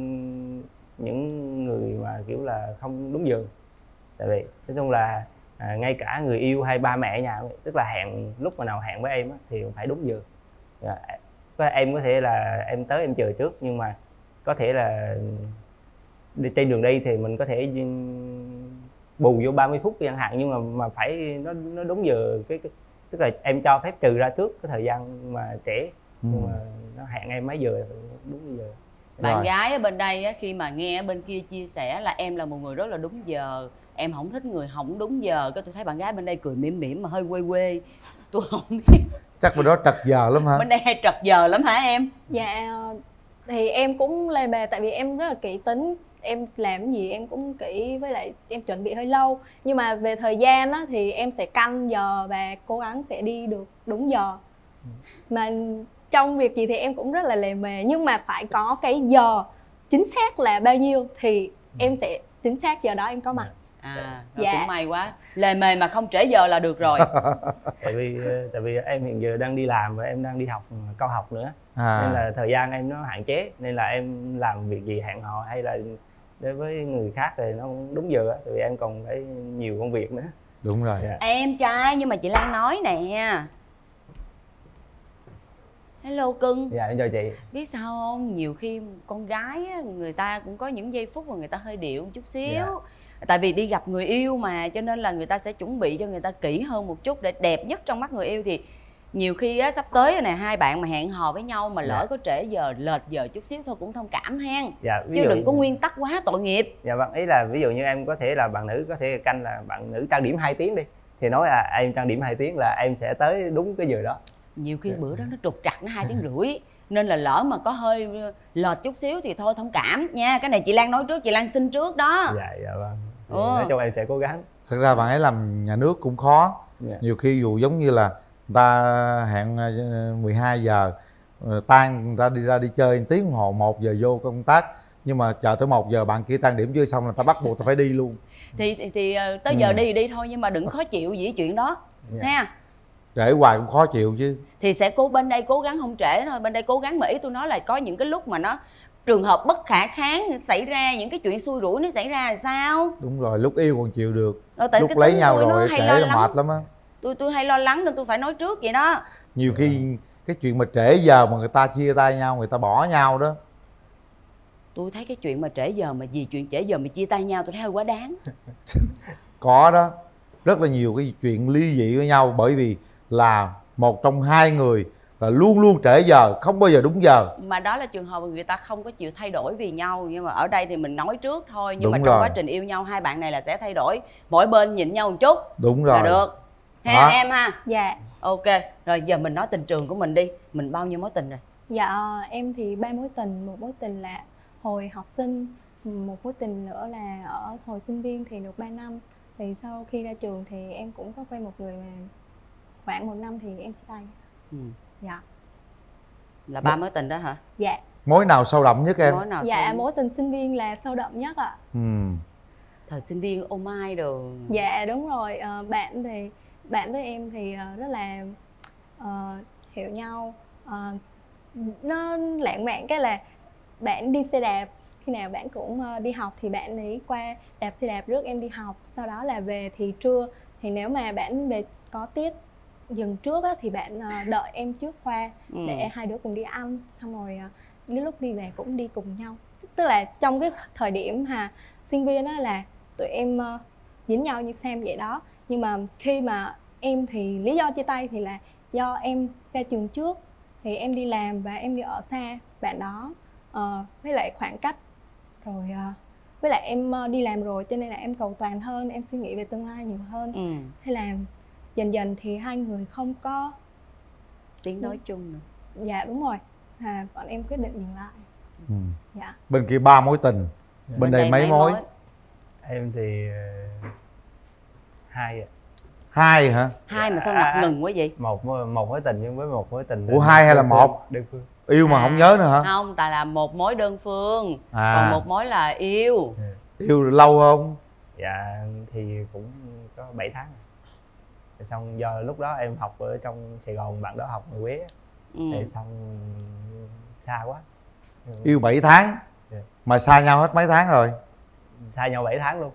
những người mà kiểu là không đúng giờ. Tại vì nói chung là ngay cả người yêu hay ba mẹ nhà, tức là hẹn lúc mà nào hẹn với em thì phải đúng giờ. Em có thể là em tới em chờ trước, nhưng mà có thể là trên đường đi thì mình có thể bù vô 30 phút chẳng hạn, nhưng mà phải nó đúng giờ, tức là em cho phép trừ ra trước cái thời gian mà trễ, nhưng mà nó hẹn em mấy giờ đúng giờ. Bạn gái ở bên đây á, khi mà nghe ở bên kia chia sẻ là em là một người rất là đúng giờ, em không thích người không đúng giờ, cái tôi thấy bạn gái bên đây cười mỉm mỉm mà hơi quê quê, tôi không biết. Chắc bên đó trật giờ lắm hả? Bên đây hay trật giờ lắm hả em? Dạ thì em cũng lề mề, tại vì em rất là kỹ tính, em làm cái gì em cũng kỹ, với lại em chuẩn bị hơi lâu. Nhưng mà về thời gian á, thì em sẽ canh giờ và cố gắng sẽ đi được đúng giờ. Mà trong việc gì thì em cũng rất là lề mề, nhưng mà phải có cái giờ chính xác là bao nhiêu thì em sẽ chính xác giờ đó em có mặt. Dạ. Cũng may quá, lề mề mà không trễ giờ là được rồi. Tại vì em hiện giờ đang đi làm và em đang đi học cao học nữa, nên là thời gian em nó hạn chế, nên là em làm việc gì hẹn hò hay là đối với người khác thì nó không đúng giờ á, tại vì em còn phải nhiều công việc nữa. Đúng rồi. Em trai, nhưng mà chị Lan nói nè. Hello cưng. Dạ em chào chị. Biết sao không, nhiều khi con gái á, người ta cũng có những giây phút mà người ta hơi điệu một chút xíu. Tại vì đi gặp người yêu mà, cho nên là người ta sẽ chuẩn bị cho người ta kỹ hơn một chút để đẹp nhất trong mắt người yêu. Thì nhiều khi á, sắp tới rồi nè, hai bạn mà hẹn hò với nhau mà lỡ có trễ giờ, lệch giờ chút xíu thôi cũng thông cảm hen. Chứ đừng có nguyên tắc quá tội nghiệp. Dạ vâng, ý là ví dụ như em có thể là bạn nữ có thể canh là bạn nữ trang điểm 2 tiếng đi, thì nói là em trang điểm 2 tiếng là em sẽ tới đúng cái giờ đó. Nhiều khi bữa đó nó trục trặc, nó 2 tiếng rưỡi, nên là lỡ mà có hơi lệch chút xíu thì thôi thông cảm nha. Cái này chị Lan nói trước, chị Lan xin trước đó. Dạ vâng. Nói chung em sẽ cố gắng. Thật ra bạn ấy làm nhà nước cũng khó. Nhiều khi dù giống như là người ta hẹn 12 giờ tan, người ta đi ra đi chơi 1 tiếng đồng hồ, 1 giờ vô công tác, nhưng mà chờ tới 1 giờ bạn kia tan điểm chưa xong là ta bắt buộc ta phải đi luôn. Thì tới giờ đi thôi, nhưng mà đừng khó chịu gì chuyện đó nha. Trễ hoài cũng khó chịu chứ. Thì sẽ bên đây cố gắng không trễ thôi, bên đây cố gắng, mà ý tôi nói là có những cái lúc mà nó trường hợp bất khả kháng xảy ra, những cái chuyện xui rủi nó xảy ra là sao? Đúng rồi, lúc yêu còn chịu được, lúc lấy nhau rồi trễ là mệt lắm á. Tôi hay lo lắng nên tôi phải nói trước vậy đó. Nhiều khi cái chuyện mà trễ giờ mà người ta chia tay nhau, người ta bỏ nhau đó. Tôi thấy cái chuyện mà trễ giờ mà vì chuyện trễ giờ mà chia tay nhau tôi thấy hơi quá đáng. Có đó, rất là nhiều cái chuyện ly dị với nhau bởi vì là một trong hai người là luôn luôn trễ giờ, không bao giờ đúng giờ. Mà đó là trường hợp mà người ta không có chịu thay đổi vì nhau. Nhưng mà ở đây thì mình nói trước thôi. Nhưng đúng mà rồi. trong quá trình yêu nhau hai bạn này là sẽ thay đổi, mỗi bên nhịn nhau một chút. Đúng rồi. Là được ha em ha. Dạ. Ok, rồi giờ mình nói tình trường của mình đi. Mình bao nhiêu mối tình rồi? Dạ em thì 3 mối tình. Một mối tình là hồi học sinh, một mối tình nữa là ở hồi sinh viên thì được 3 năm. Thì sau khi ra trường thì em cũng có quen một người mà khoảng 1 năm thì em chia tay. Dạ. Là 3 mối tình đó hả? Dạ. Mối nào sâu đậm nhất em? Dạ mối tình sinh viên là sâu đậm nhất ạ. Thời sinh viên ô mai đồ. Dạ đúng rồi. Bạn với em thì rất là hiểu nhau. Nó lãng mạn cái là bạn đi xe đạp, khi nào bạn cũng đi học thì bạn ấy qua đạp xe đạp rước em đi học. Sau đó là về thì trưa thì nếu mà bạn về có tiết dừng trước á, thì bạn đợi em trước khoa để hai đứa cùng đi ăn, xong rồi đến lúc đi về cũng đi cùng nhau. Tức là trong cái thời điểm sinh viên á là tụi em dính nhau như Sam vậy đó. Nhưng mà khi mà em thì lý do chia tay thì là do em ra trường trước, thì em đi làm và em đi ở xa bạn đó, với lại khoảng cách rồi, với lại em đi làm rồi cho nên là em cầu toàn hơn, em suy nghĩ về tương lai nhiều hơn. Thế là dần dần thì hai người không có tiếng nói chung nữa. Dạ đúng rồi, bọn em quyết định dừng lại. Dạ. Bên kia 3 mối tình, bên đây mấy mối? Em thì 2 ạ. 2 hả? 2 mà sao ngập ngừng quá vậy? Một mối tình nhưng với một mối tình. Ủa 2 hay là 1? Đơn phương. Yêu mà không nhớ nữa hả? Không, tại là một mối đơn phương, còn một mối là yêu. Yêu lâu không? Dạ thì cũng có 7 tháng. Xong do lúc đó em học ở trong Sài Gòn, bạn đó học ở Huế. Thì xong xa quá. Yêu 7 tháng mà xa nhau hết mấy tháng rồi? Xa nhau 7 tháng luôn.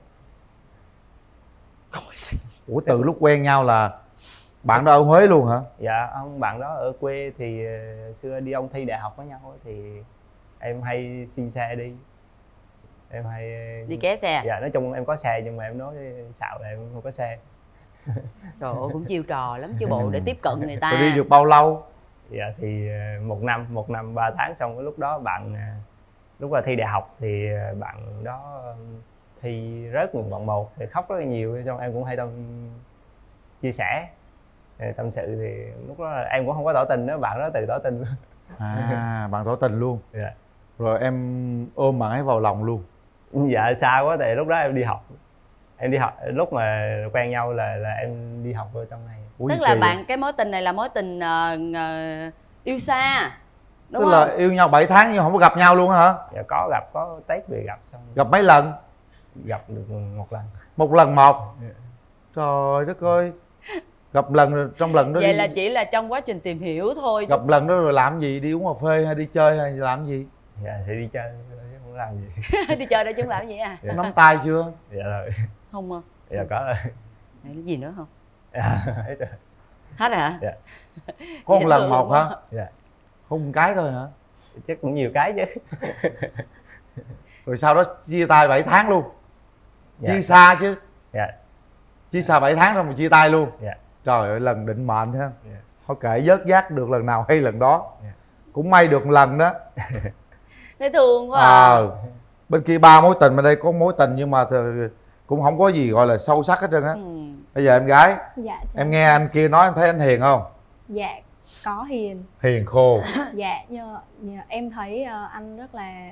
Ủa từ lúc quen nhau là bạn đó ở Huế luôn hả? Dạ ông bạn đó ở quê thì xưa đi ôn thi đại học với nhau thì em hay xin xe đi. Em hay đi ké xe. Dạ nói chung em có xe nhưng mà em nói xạo là em không có xe. Trời ơi cũng chiêu trò lắm chứ bộ để tiếp cận người ta. Rồi đi được bao lâu? Dạ thì 1 năm 3 tháng. Xong lúc đó bạn lúc là thi đại học thì bạn đó thi rớt nguyện vọng 1 thì khóc rất là nhiều, xong em cũng hay chia sẻ tâm sự, thì lúc đó là em cũng không có tỏ tình nữa, bạn đó tự tỏ tình luôn. Bạn tỏ tình luôn. Dạ. Rồi em ôm bạn ấy vào lòng luôn? Dạ xa quá, tại lúc đó em đi học. Em đi học lúc mà quen nhau là em đi học ở trong này. Tức là bạn cái mối tình này là mối tình yêu xa đúng tức không? là yêu nhau 7 tháng nhưng không có gặp nhau luôn hả? Dạ có gặp, có Tết về gặp xong. Gặp mấy lần? Gặp được 1 lần. 1 lần 1? Dạ. Trời đất ơi. Gặp lần rồi, trong lần đó vậy đi... là chỉ là trong quá trình tìm hiểu thôi. Gặp lần đó rồi làm gì? Đi uống cà phê hay đi chơi hay làm gì? Dạ thì đi chơi chứ không làm gì. Đi chơi đó chứ không làm gì à? Dạ. Nắm tay chưa? Dạ rồi. Không không? Dạ có rồi. Cái gì nữa không? Dạ hết rồi. Hết rồi hả? Dạ. Có 1 lần 1 hả? Dạ. Không 1 cái thôi hả? Chắc cũng nhiều cái chứ. Rồi sau đó chia tay 7 tháng luôn? Dạ. Chia xa chứ? Dạ. Chia xa 7 tháng rồi mà chia tay luôn? Dạ. Trời ơi lần định mệnh ha. Dạ. Thôi kệ, vớt vát được lần nào hay lần đó. Dạ. Cũng may được 1 lần đó. Thấy thương quá à. Bên kia 3 mối tình, bên đây có mối tình nhưng mà cũng không có gì gọi là sâu sắc hết trơn á. Bây giờ em gái, dạ, em nghe anh kia nói em thấy anh hiền không? Dạ có hiền. Hiền khô. Dạ nhưng em thấy anh rất là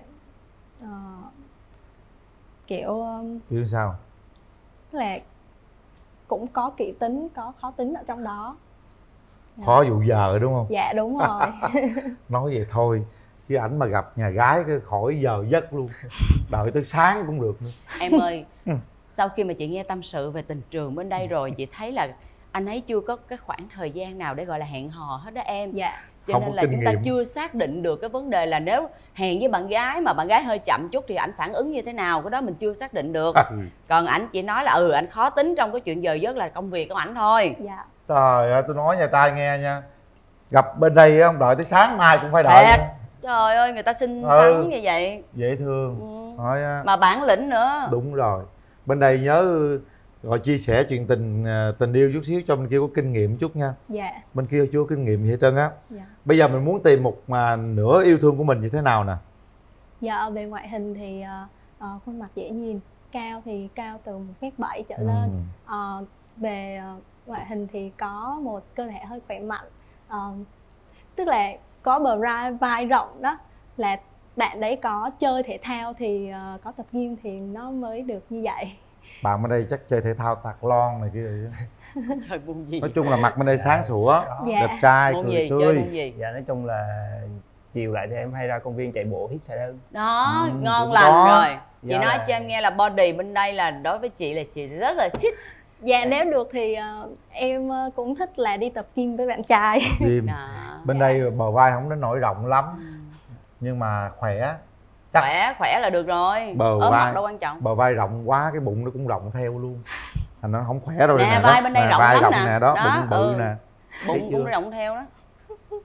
kiểu sao? Tức là cũng có kỹ tính, có khó tính ở trong đó. Khó vụ giờ đúng không? Dạ đúng rồi. Nói vậy thôi chứ ảnh mà gặp nhà gái cái khỏi giờ giấc luôn. Đợi tới sáng cũng được nữa. Em ơi, sau khi mà chị nghe tâm sự về tình trường bên đây rồi, chị thấy là anh ấy chưa có cái khoảng thời gian nào để gọi là hẹn hò hết đó em. Dạ. Cho nên là chúng ta chưa xác định được cái vấn đề là nếu hẹn với bạn gái mà bạn gái hơi chậm chút thì ảnh phản ứng như thế nào, cái đó mình chưa xác định được. Còn ảnh chỉ nói là anh khó tính trong cái chuyện giờ giấc là công việc của ảnh thôi. Dạ. Trời ơi, tôi nói nhà trai nghe nha, gặp bên đây không đợi tới sáng mai cũng phải đợi. Trời ơi, người ta xinh xắn như vậy, dễ thương. Nói mà bản lĩnh nữa. Đúng rồi. Bên đây nhớ rồi chia sẻ chuyện tình yêu chút xíu cho bên kia có kinh nghiệm chút nha. Dạ. Bên kia chưa có kinh nghiệm gì hết trơn á. Dạ. Bây giờ mình muốn tìm một nửa yêu thương của mình như thế nào nè? Dạ về ngoại hình thì khuôn mặt dễ nhìn, cao thì cao từ 1m7 trở lên. Về ngoại hình thì có một cơ thể hơi khỏe mạnh, tức là có bờ vai rộng đó, là bạn đấy có chơi thể thao thì có tập gym thì nó mới được như vậy. Bạn bên đây chắc chơi thể thao tạc lon này kia rồi chứ. Trời buồn gì. Nói chung là mặt bên đây sáng sủa, đẹp trai, cười tươi. Dạ nói chung là chiều lại thì em hay ra công viên chạy bộ hít xà đơn. Đó, ngon lành rồi. Chị nói cho em nghe là body bên đây là đối với chị là chị rất là thích. Dạ nếu được thì em cũng thích là đi tập gym với bạn trai. Gym. Bên đây bờ vai không đến nổi rộng lắm, nhưng mà khỏe. Khỏe là được rồi. Bờ vai đâu quan trọng. Bờ vai rộng quá cái bụng nó cũng rộng theo luôn. Thành nó không khỏe đâu. Nè vai bên đây rộng lắm nè. Đó, bụng bự nè. Bụng cũng rộng theo đó.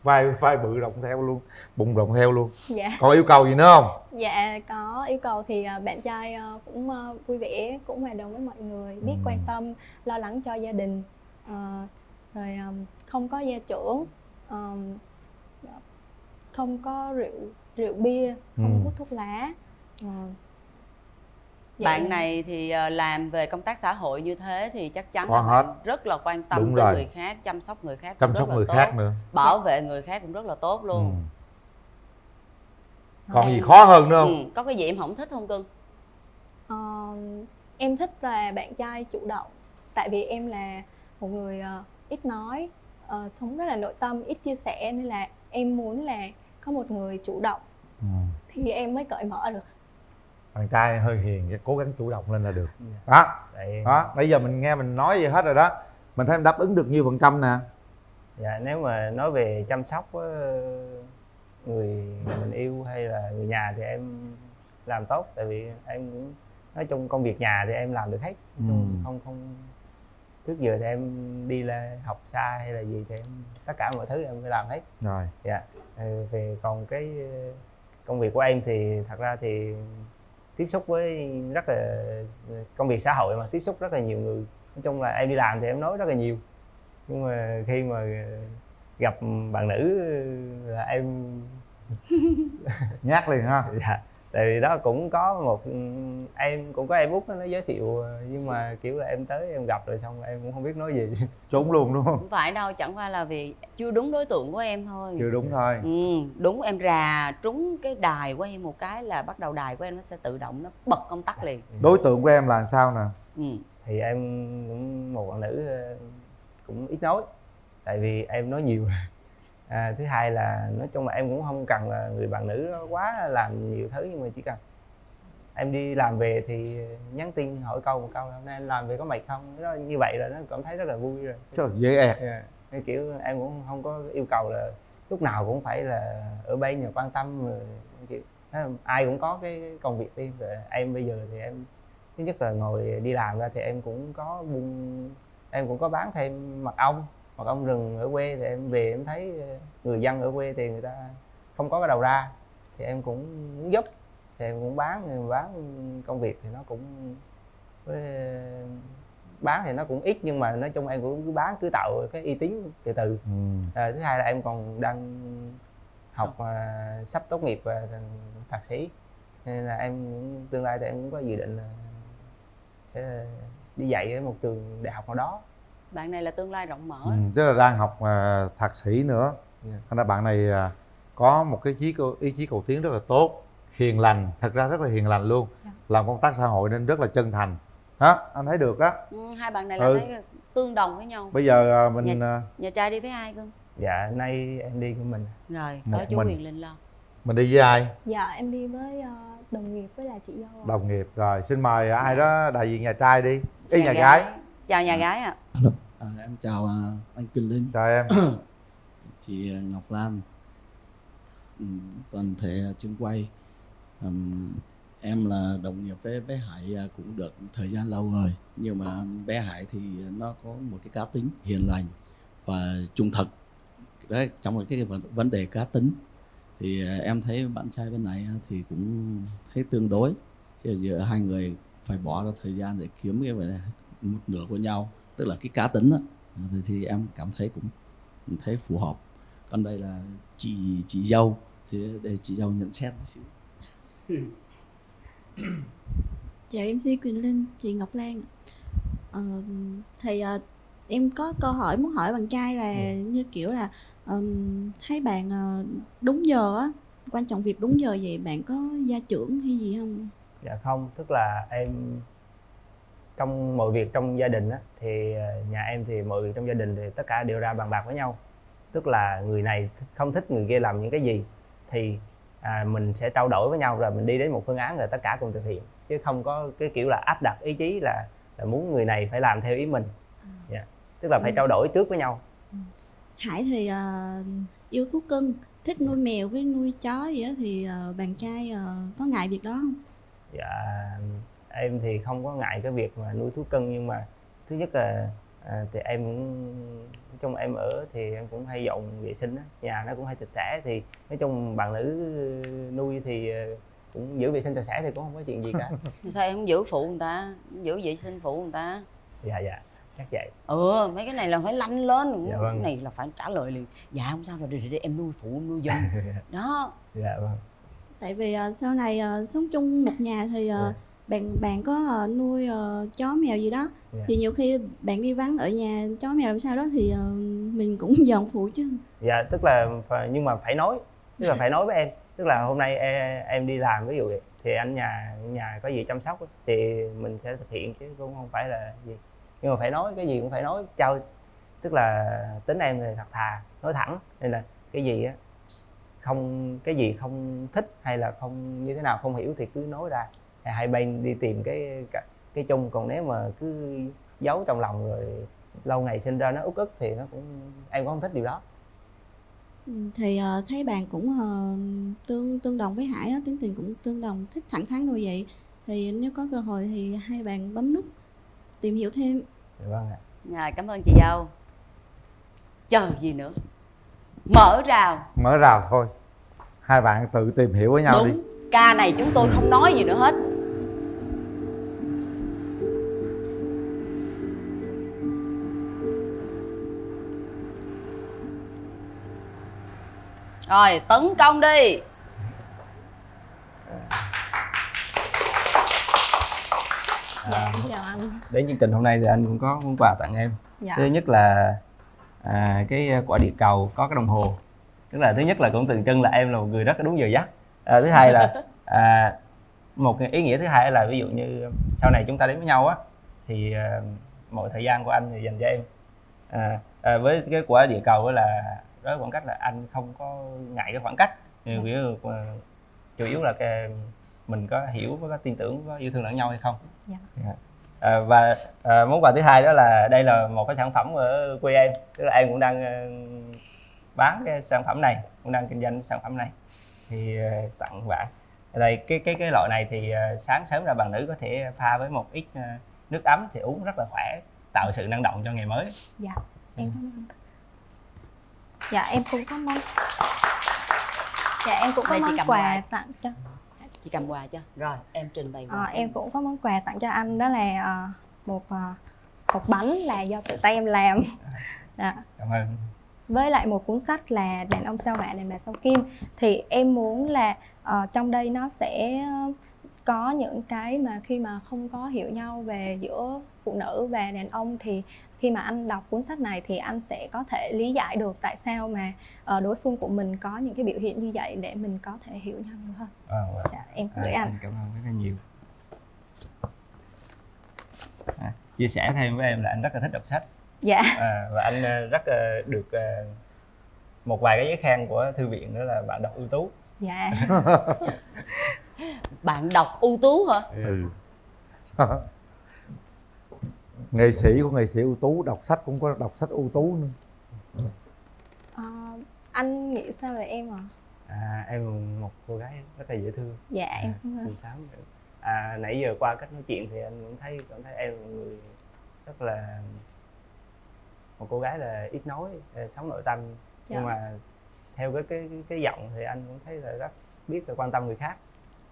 vai bự rộng theo luôn, bụng rộng theo luôn. Dạ. Còn yêu cầu gì nữa không? Dạ có yêu cầu thì bạn trai cũng vui vẻ, cũng hòa đồng với mọi người, biết quan tâm, lo lắng cho gia đình, rồi không có gia trưởng, không có rượu bia, không hút thuốc lá. Bạn này thì làm về công tác xã hội như thế thì chắc chắn Có là hết. bạn rất là quan tâm Đúng tới rồi. người khác, chăm sóc người khác, Chăm cũng sóc rất là người tốt. khác nữa. Bảo vệ người khác cũng rất là tốt luôn. Còn gì khó hơn nữa không? Có cái gì em không thích không cưng? Em thích là bạn trai chủ động. Tại vì em là một người ít nói, sống rất là nội tâm, ít chia sẻ, nên là em muốn là có một người chủ động thì em mới cởi mở được. Bạn trai hơi hiền, cố gắng chủ động lên là được. Đó, đó, bây giờ mình nghe mình nói gì hết rồi đó. Mình thấy em đáp ứng được nhiêu phần trăm nè? Dạ, nếu mà nói về chăm sóc người mình yêu hay là người nhà thì em làm tốt. Tại vì em cũng nói chung công việc nhà thì em làm được hết. Không trước giờ thì em đi là học xa hay là gì thì em tất cả mọi thứ em phải làm hết. Rồi. Dạ. Về còn cái công việc của em thì thật ra thì tiếp xúc với rất là công việc xã hội mà tiếp xúc rất là nhiều người. Nói chung là em đi làm thì em nói rất là nhiều, nhưng mà khi mà gặp bạn nữ là em nhát liền ha. Dạ, tại vì đó cũng có một em cũng có em út nó giới thiệu, nhưng mà kiểu là em tới em gặp rồi xong em cũng không biết nói gì, trốn luôn đúng không? Không phải đâu, chẳng qua là vì chưa đúng đối tượng của em thôi. Chưa đúng thôi. Đúng, em rà trúng cái đài của em một cái là bắt đầu đài của em nó sẽ tự động nó bật công tắc liền. Đối tượng của em là sao nè? Thì em cũng một bạn nữ cũng ít nói, tại vì em nói nhiều. Thứ hai là nói chung là em cũng không cần là người bạn nữ quá làm nhiều thứ, nhưng mà chỉ cần em đi làm về thì nhắn tin hỏi câu một câu hôm nay anh làm về có mệt không, đó, như vậy là nó cảm thấy rất là vui rồi. Trời, dễ ẹt. Kiểu em cũng không có yêu cầu là lúc nào cũng phải là ở bên nhà quan tâm rồi, kiểu ai cũng có cái công việc riêng. Rồi em bây giờ thì em thứ nhất là ngồi đi làm ra thì em cũng có em cũng có bán thêm mật ong rừng ở quê, thì em về em thấy người dân ở quê thì người ta không có cái đầu ra thì em cũng muốn giúp, thì em cũng bán công việc thì nó cũng bán thì nó cũng ít, nhưng mà nói chung em cũng cứ bán cứ tạo cái uy tín từ từ. Thứ hai là em còn đang học sắp tốt nghiệp thành thạc sĩ, nên là em tương lai thì em cũng có dự định là sẽ đi dạy ở một trường đại học nào đó. Bạn này là tương lai rộng mở. Tức là đang học thạc sĩ nữa. Thành ra bạn này có một cái ý chí cầu tiến rất là tốt, hiền lành, thật ra rất là hiền lành luôn. Làm công tác xã hội nên rất là chân thành. Đó, anh thấy được á. Hai bạn này là thấy tương đồng với nhau. Bây giờ mình nhà trai đi với ai cưng? Dạ, nay em đi của mình. Rồi, có chú Huyền Linh lo. Mình đi với ai? Dạ, em đi với đồng nghiệp với là chị dâu. Đồng nghiệp. Rồi, xin mời ai đó đại diện nhà trai đi. Nhà gái. Chào nhà gái ạ. Em chào anh Quỳnh Linh. Chào em. Chị Ngọc Lan, toàn thể trường quay. Em là đồng nghiệp với bé Hải cũng được thời gian lâu rồi, nhưng mà bé Hải thì nó có một cái cá tính hiền lành và trung thực. Đấy, trong cái vấn đề cá tính thì em thấy bạn trai bên này thì cũng thấy tương đối, chứ giữa hai người phải bỏ ra thời gian để kiếm cái về một nửa của nhau, tức là cái cá tính đó, thì em cảm thấy cũng thấy phù hợp. Còn đây là chị dâu, thì để chị dâu nhận xét một xíu. Chào MC Quỳnh Linh, chị Ngọc Lan. Thì em có câu hỏi muốn hỏi bạn trai là như kiểu là thấy bạn đúng giờ á, quan trọng việc đúng giờ vậy, bạn có gia trưởng hay gì không? Dạ không, tức là em trong mọi việc trong gia đình á, thì nhà em thì mọi việc trong gia đình thì tất cả đều ra bàn bạc với nhau. Tức là người này không thích người kia làm những cái gì thì mình sẽ trao đổi với nhau rồi mình đi đến một phương án rồi tất cả cùng thực hiện, chứ không có cái kiểu là áp đặt ý chí là muốn người này phải làm theo ý mình. Tức là phải trao đổi trước với nhau. Hải thì yêu thú cưng, thích nuôi mèo với nuôi chó gì đó, thì bạn trai có ngại việc đó không? Dạ, em thì không có ngại cái việc mà nuôi thú cưng, nhưng mà thứ nhất là Thì em cũng nói chung em ở thì em cũng hay dọn vệ sinh á, nhà nó cũng hay sạch sẽ, thì nói chung bạn nữ nuôi thì cũng giữ vệ sinh sạch sẽ thì cũng không có chuyện gì cả. Sao em không giữ phụ người ta, giữ vệ sinh phụ người ta? Dạ chắc vậy. Mấy cái này là phải lanh lên. Dạ vâng. Cái này là phải trả lời liền. Dạ không sao rồi, để em nuôi phụ, em nuôi giùm. Đó. Dạ vâng. Tại vì sau này sống chung một nhà thì bạn có nuôi chó mèo gì đó, thì nhiều khi bạn đi vắng ở nhà chó mèo làm sao đó thì mình cũng dọn phụ chứ. Dạ tức là nhưng mà phải nói, tức là phải nói với em, tức là hôm nay em đi làm ví dụ vậy, thì anh nhà có gì chăm sóc thì mình sẽ thực hiện chứ cũng không phải là gì, nhưng mà phải nói, cái gì cũng phải nói cho, tức là tính em thì thật thà nói thẳng, nên là cái gì á cái gì không thích hay là không như thế nào không hiểu thì cứ nói ra, hai bên đi tìm cái chung, còn nếu mà cứ giấu trong lòng rồi lâu ngày sinh ra nó uất ức thì nó cũng em cũng không thích điều đó. Thì thấy bạn cũng tương đồng với Hải á, tính tình cũng tương đồng, thích thẳng thắn như vậy, thì nếu có cơ hội thì hai bạn bấm nút tìm hiểu thêm. Vâng ạ. Dạ, cảm ơn chị dâu. Chờ gì nữa, mở rào thôi, hai bạn tự tìm hiểu với nhau. Đúng. Đi. Ca này chúng tôi không nói gì nữa hết. Rồi, tấn công đi. Dạ, em chào anh. Đến chương trình hôm nay thì anh cũng có món quà tặng em. Dạ. Thứ nhất là cái quả địa cầu có cái đồng hồ, tức là thứ nhất là cũng tượng trưng là em là một người rất là đúng giờ giấc. Thứ hai là một cái ý nghĩa thứ hai là ví dụ như sau này chúng ta đến với nhau á thì mọi thời gian của anh thì dành cho em. Với cái quả địa cầu là với khoảng cách là anh không có ngại cái khoảng cách, chủ yếu là mình có hiểu, có tin tưởng, có yêu thương lẫn nhau hay không. Và món quà thứ hai đó là đây là một cái sản phẩm ở quê em, tức là em cũng đang bán cái sản phẩm này, cũng đang kinh doanh sản phẩm này thì tặng bạn. Ở đây cái loại này thì sáng sớm là bạn nữ có thể pha với một ít nước ấm thì uống rất là khỏe, tạo sự năng động cho ngày mới. Dạ, em cảm ơn. Dạ, em cũng có món. Dạ, em cũng có món quà tặng cho. Chị cầm quà cho. Rồi, em trình bày. Em cũng có món quà tặng cho anh, đó là một hộp bánh là do tự tay em làm. Cảm ơn. Với lại một cuốn sách là Đàn ông sao mạ, đàn bà sao kim. Thì em muốn là trong đây nó sẽ có những cái mà khi mà không có hiểu nhau về giữa phụ nữ và đàn ông, thì khi mà anh đọc cuốn sách này thì anh sẽ có thể lý giải được tại sao mà đối phương của mình có những cái biểu hiện như vậy, để mình có thể hiểu nhau hơn. Dạ, em gửi anh. Cảm ơn rất là nhiều. Chia sẻ thêm với em là anh rất là thích đọc sách. Dạ. Và anh rất được một vài cái giấy khen của thư viện, đó là bạn đọc ưu tú. Dạ. Bạn đọc ưu tú hả? Nghệ sĩ có nghệ sĩ ưu tú, đọc sách cũng có đọc sách ưu tú nữa. Anh nghĩ sao về em ạ? Em một cô gái rất là dễ thương. Dạ, em cảm ơn. Nãy giờ qua cách nói chuyện thì anh cũng cảm thấy em là một người rất là một cô gái là ít nói, sống nội tâm. Dạ. Nhưng mà theo cái giọng thì anh cũng thấy là rất biết là quan tâm người khác.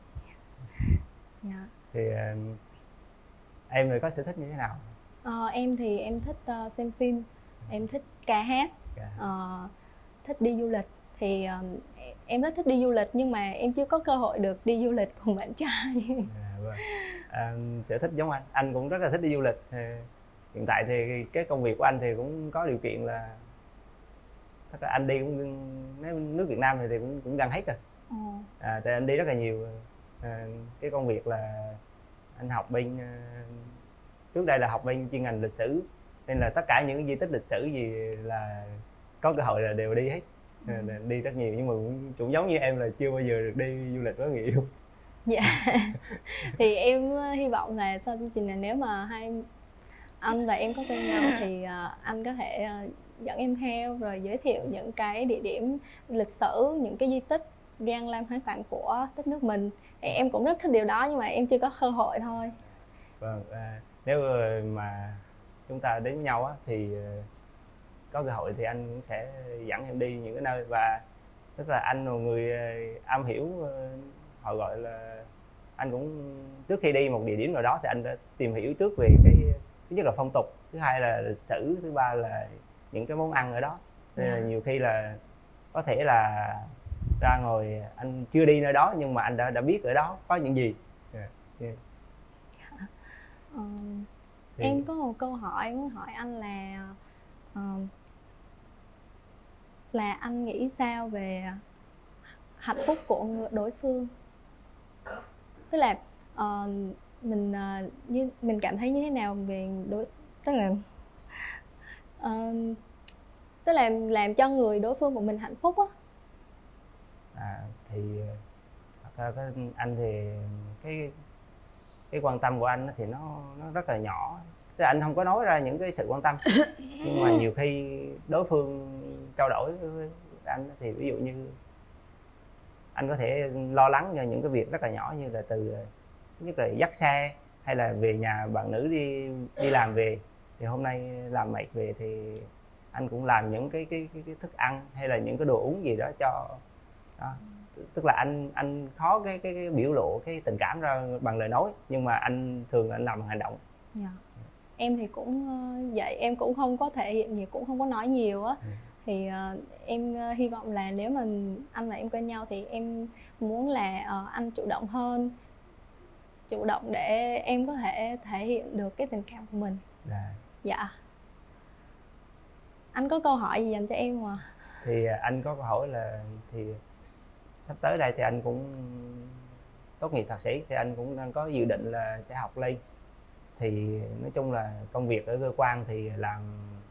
Dạ. Thì em rồi có sở thích như thế nào? Em thì em thích xem phim, em thích ca hát, thích đi du lịch. Thì em rất thích đi du lịch, nhưng mà em chưa có cơ hội được đi du lịch cùng bạn trai. Sở thích giống anh cũng rất là thích đi du lịch. Hiện tại thì cái công việc của anh thì cũng có điều kiện là thật là anh đi cũng, nếu nước Việt Nam thì cũng gần hết rồi. Tại anh đi rất là nhiều. Cái công việc là anh học bên trước đây là học bên chuyên ngành lịch sử, nên là tất cả những di tích lịch sử gì là có cơ hội là đều đi hết. Đi rất nhiều, nhưng mà cũng giống như em là chưa bao giờ được đi du lịch với người yêu. Dạ. Thì em hy vọng là sau chương trình này, nếu mà anh và em có quen nhau thì anh có thể dẫn em theo, rồi giới thiệu những cái địa điểm lịch sử, những cái di tích gan lam kháng cảnh của đất nước mình. Em cũng rất thích điều đó, nhưng mà em chưa có cơ hội thôi. Vâng, nếu mà chúng ta đến với nhau á, thì có cơ hội thì anh cũng sẽ dẫn em đi những cái nơi, và tức là anh là người am hiểu, họ gọi là anh cũng trước khi đi một địa điểm nào đó thì anh đã tìm hiểu trước về cái thứ nhất là phong tục, thứ hai là lịch sử, thứ ba là những cái món ăn ở đó. Nên là nhiều khi là có thể là ra ngồi anh chưa đi nơi đó nhưng mà anh đã biết ở đó có những gì. Em có một câu hỏi muốn hỏi anh là anh nghĩ sao về hạnh phúc của đối phương, tức là mình cảm thấy như thế nào về tức là làm cho người đối phương của mình hạnh phúc á. Thì thật ra anh thì cái quan tâm của anh thì nó rất là nhỏ, tức là anh không có nói ra những cái sự quan tâm nhưng mà nhiều khi đối phương trao đổi với anh thì ví dụ như anh có thể lo lắng cho những cái việc rất là nhỏ, như là từ nhất là dắt xe hay là về nhà bạn nữ đi làm về, thì hôm nay làm mệt về thì anh cũng làm những cái thức ăn hay là những cái đồ uống gì đó cho đó. Tức là anh khó cái biểu lộ cái tình cảm ra bằng lời nói, nhưng mà anh thường là anh làm bằng hành động. Em thì cũng vậy, em cũng không có thể hiện nhiều, cũng không có nói nhiều á. Thì em hy vọng là nếu mà anh và em quen nhau thì em muốn là anh chủ động hơn, chủ động để em có thể thể hiện được cái tình cảm của mình. Dạ. Anh có câu hỏi gì dành cho em không ạ? Thì anh có câu hỏi là thì sắp tới đây thì anh cũng tốt nghiệp thạc sĩ, thì anh cũng đang có dự định là sẽ học lên. Thì nói chung là công việc ở cơ quan thì làm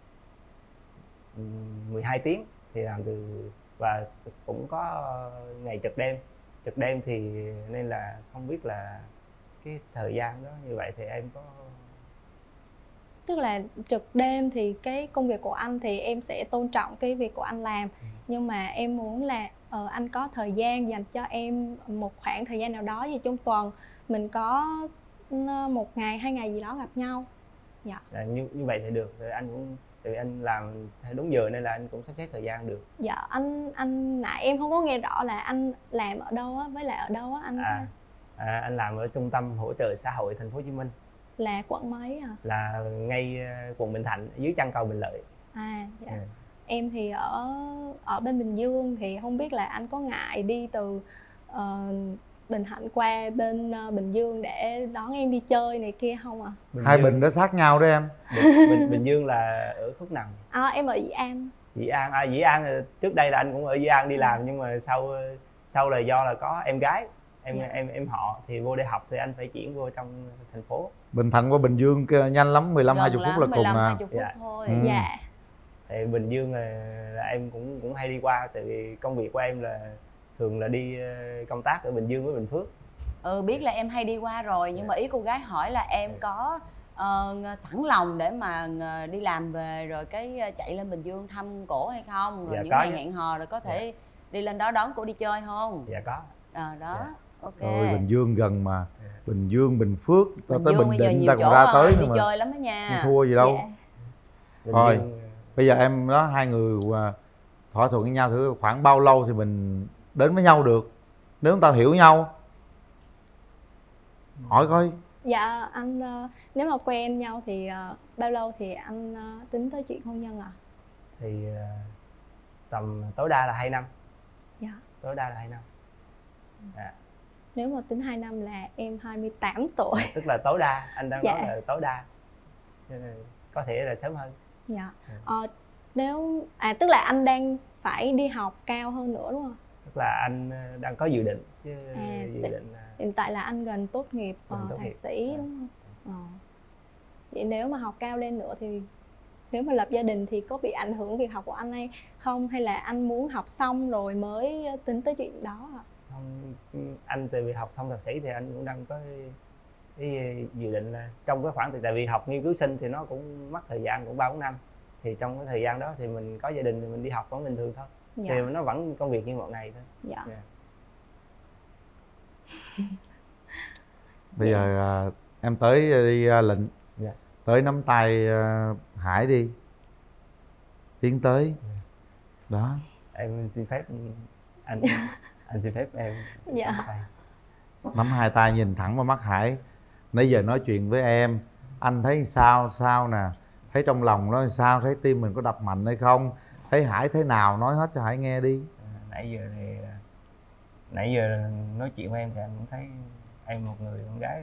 12 tiếng thì làm và cũng có ngày trực đêm thì nên là không biết là cái thời gian đó như vậy thì em có, tức là trực đêm thì cái công việc của anh thì em sẽ tôn trọng cái việc của anh làm, nhưng mà em muốn là anh có thời gian dành cho em một khoảng thời gian nào đó gì trong tuần, mình có 1 ngày 2 ngày gì đó gặp nhau. Dạ. Như vậy thì được, rồi anh cũng tại vì anh làm theo đúng giờ nên là anh cũng sắp xếp thời gian được. Dạ, anh nãy em không có nghe rõ là anh làm ở đâu á, với lại ở đâu á anh? Anh làm ở Trung tâm Hỗ trợ Xã hội Thành phố Hồ Chí Minh. Là quận mấy à? Là ngay quận Bình Thạnh, dưới chân cầu Bình Lợi. Dạ. Em thì ở bên Bình Dương, thì không biết là anh có ngại đi từ Bình Thạnh qua bên Bình Dương để đón em đi chơi này kia không ạ? Hai Bình đó sát nhau đó em. Bình Dương là ở khúc nào? Em ở Dĩ An. Dĩ An, Dĩ An trước đây là anh cũng ở Dĩ An đi làm, nhưng mà sau là do là có em gái em họ thì vô đây học thì anh phải chuyển vô trong thành phố. Bình Thạnh qua Bình Dương nhanh lắm, 15-20 phút là cùng à. 15-20 phút thôi. Dạ. Thì Bình Dương là em cũng hay đi qua, tại vì công việc của em là thường là đi công tác ở Bình Dương với Bình Phước. Biết là em hay đi qua rồi, nhưng mà ý cô gái hỏi là em có sẵn lòng để mà đi làm về rồi cái chạy lên Bình Dương thăm cổ hay không, rồi những ngày hẹn hò rồi có thể đi lên đó đón cổ đi chơi không? Dạ có. Đó. Ok. Rồi Bình Dương gần mà. Bình Dương, Bình Phước, tới Bình Dương Định ta còn ra tới đi mà. chơi lắm đó nha. Không thua gì đâu. Rồi bây giờ em đó, hai người thỏa thuận với nhau thử khoảng bao lâu thì mình đến với nhau được, nếu chúng ta hiểu nhau? Hỏi coi. Dạ anh, nếu mà quen nhau thì bao lâu thì anh tính tới chuyện hôn nhân ạ? Thì tầm tối đa là 2 năm. Dạ. Tối đa là 2 năm. Nếu mà tính 2 năm là em 28 tuổi. Tức là tối đa, anh đang nói là tối đa, nên có thể là sớm hơn. Dạ. Nếu tức là anh đang phải đi học cao hơn nữa đúng không? Tức là anh đang có dự định chứ dự định hiện tại là anh gần tốt nghiệp thạc sĩ đúng không? Vậy nếu mà học cao lên nữa thì nếu mà lập gia đình thì có bị ảnh hưởng việc học của anh hay không, hay là anh muốn học xong rồi mới tính tới chuyện đó ạ? Không, anh từ việc học xong thạc sĩ thì anh cũng đang có cái dự định là trong cái khoảng, tại vì học nghiên cứu sinh thì nó cũng mất thời gian cũng 3-4 năm, thì trong cái thời gian đó thì mình có gia đình thì mình đi học vẫn bình thường thôi. Dạ. Thì nó vẫn công việc như mọi ngày thôi. Dạ. Bây giờ em tới đi lệnh. Tới nắm tay Hải đi. Tiến tới. Đó. Em xin phép anh xin phép em. Dạ. Nắm hai tay nhìn thẳng vào mắt Hải. Nãy giờ nói chuyện với em, anh thấy sao nè, thấy trong lòng nó sao, thấy tim mình có đập mạnh hay không, thấy Hải thế nào nói hết cho Hải nghe đi. Nãy giờ nói chuyện với em thì anh cũng thấy em một người con gái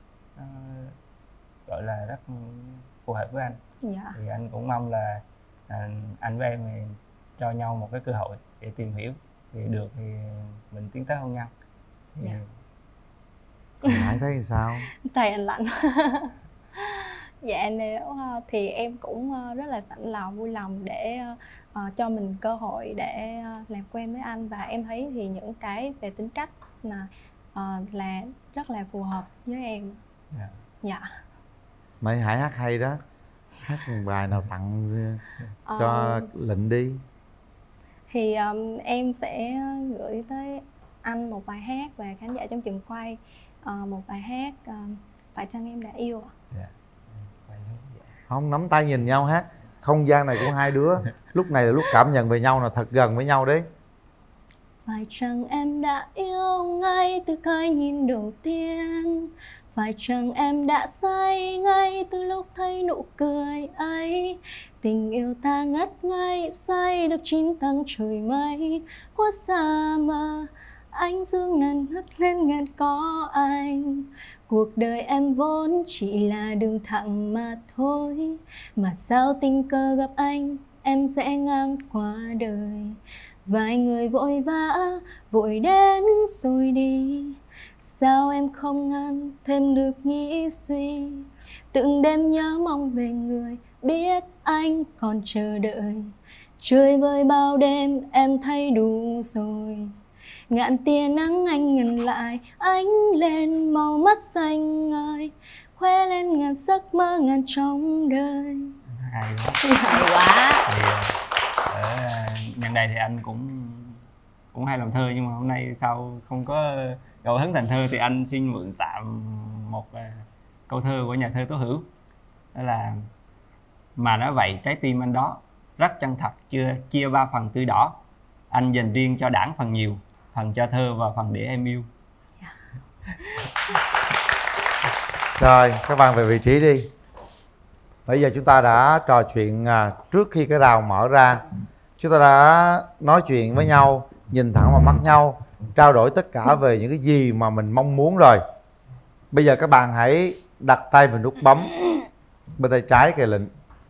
gọi là rất phù hợp với anh. Dạ. Thì anh cũng mong là anh với em thì cho nhau một cái cơ hội để tìm hiểu, thì được thì mình tiến tới hôn nhân. Thì... Dạ. Còn Hải thấy sao? Tay anh lạnh. Dạ nếu thì em cũng rất là sẵn lòng, vui lòng để cho mình cơ hội để làm quen với anh. Và em thấy thì những cái về tính cách là rất là phù hợp với em. Dạ. Dạ. Nãy Hải hát hay đó, hát một bài nào tặng cho Lịnh đi. Thì em sẽ gửi tới anh một bài hát và khán giả trong trường quay một bài hát Phải chăng em đã yêu ạ? Dạ. Không, nắm tay nhìn nhau hát. Không gian này của hai đứa lúc này là lúc cảm nhận về nhau, là thật gần với nhau đấy. Phải chăng em đã yêu ngay từ cái nhìn đầu tiên? Phải chăng em đã say ngay từ lúc thấy nụ cười ấy? Tình yêu ta ngất ngây say được 9 tầng trời mây, khuất xa mờ ánh dương lần hắt lên ngàn có anh. Cuộc đời em vốn chỉ là đường thẳng mà thôi, mà sao tình cờ gặp anh em sẽ ngang qua đời. Vài người vội vã vội đến rồi đi, sao em không ngăn thêm được nghĩ suy. Từng đêm nhớ mong về người biết anh còn chờ đợi. Chơi vơi bao đêm em thấy đủ rồi. Ngạn tia nắng anh ngần lại ánh lên màu mắt xanh ngời, khoe lên ngàn giấc mơ ngàn trong đời. Hay quá. Hay quá. Thì ở nhân đây thì anh cũng hay làm thơ, nhưng mà hôm nay sau không có ngẫu hứng thành thơ thì anh xin mượn tạm một câu thơ của nhà thơ Tố Hữu. Đó là: mà nói vậy trái tim anh đó rất chân thật, chưa chia 3 phần tươi đỏ. Anh dành riêng cho đảng phần nhiều, phần cho thơ và phần để em yêu. Rồi, các bạn về vị trí đi. Bây giờ chúng ta đã trò chuyện trước khi cái rào mở ra. Chúng ta đã nói chuyện với nhau, nhìn thẳng vào mắt nhau, trao đổi tất cả về những cái gì mà mình mong muốn rồi. Bây giờ các bạn hãy đặt tay vào nút bấm bên tay trái kìa Lịnh.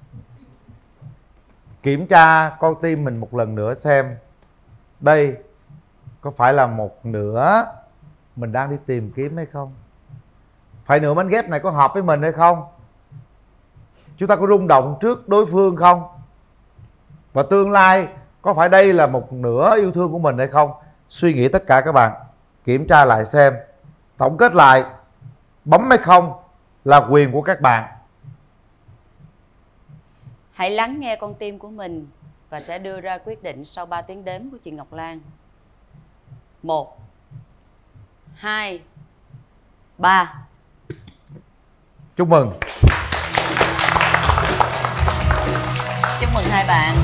Kiểm tra con tim mình một lần nữa xem đây có phải là một nửa mình đang đi tìm kiếm hay không? Phải nửa mảnh ghép này có hợp với mình hay không? Chúng ta có rung động trước đối phương không? Và tương lai có phải đây là một nửa yêu thương của mình hay không? Suy nghĩ tất cả các bạn, kiểm tra lại xem. Tổng kết lại, bấm hay không là quyền của các bạn. Hãy lắng nghe con tim của mình và sẽ đưa ra quyết định sau 3 tiếng đếm của chị Ngọc Lan. 1 2 3. Chúc mừng. Chúc mừng hai bạn.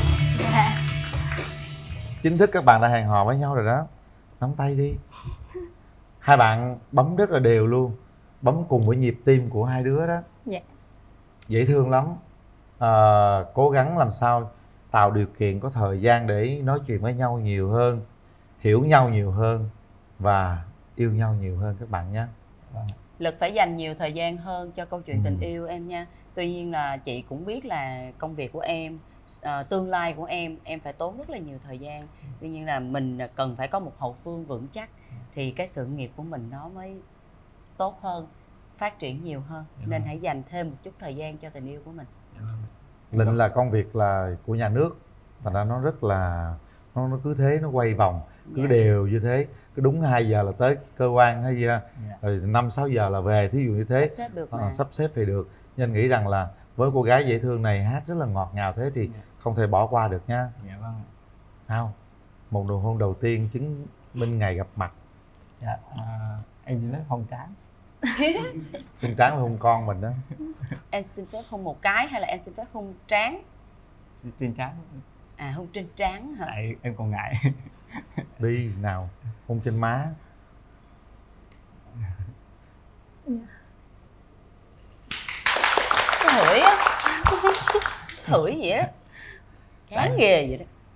Chính thức các bạn đã hẹn hò với nhau rồi đó. Nắm tay đi. Hai bạn bấm rất là đều luôn, bấm cùng với nhịp tim của hai đứa đó. Dạ. Dễ thương lắm. Cố gắng làm sao tạo điều kiện có thời gian để nói chuyện với nhau nhiều hơn, hiểu nhau nhiều hơn và yêu nhau nhiều hơn các bạn nhé. Lực phải dành nhiều thời gian hơn cho câu chuyện tình yêu em nha. Tuy nhiên là chị cũng biết là công việc của em, tương lai của em phải tốn rất là nhiều thời gian. Tuy nhiên là mình cần phải có một hậu phương vững chắc thì cái sự nghiệp của mình nó mới tốt hơn, phát triển nhiều hơn. Nên hãy dành thêm một chút thời gian cho tình yêu của mình. Lịnh là công việc là của nhà nước, thành ra nó rất là nó cứ thế nó quay vòng, cứ đều như thế, cứ đúng 2 giờ là tới cơ quan hay rồi 5-6 giờ là về, thí dụ như thế. Sắp xếp được sắp xếp về được. Nên nghĩ rằng là với cô gái dễ thương này hát rất là ngọt ngào thế thì không thể bỏ qua được nha. Dạ vâng. Không, một nụ hôn đầu tiên chứng minh ngày gặp mặt. Dạ, em xin phép hôn trán. Hôn trán là hôn con mình đó. em xin phép hôn một cái hay là em xin phép hôn trán? Trên trán. À, hôn trên trán hả? Tại em còn ngại. Đi nào, hôn trên má. Hửi á. Hửi vậy á. Chán ghê vậy đó.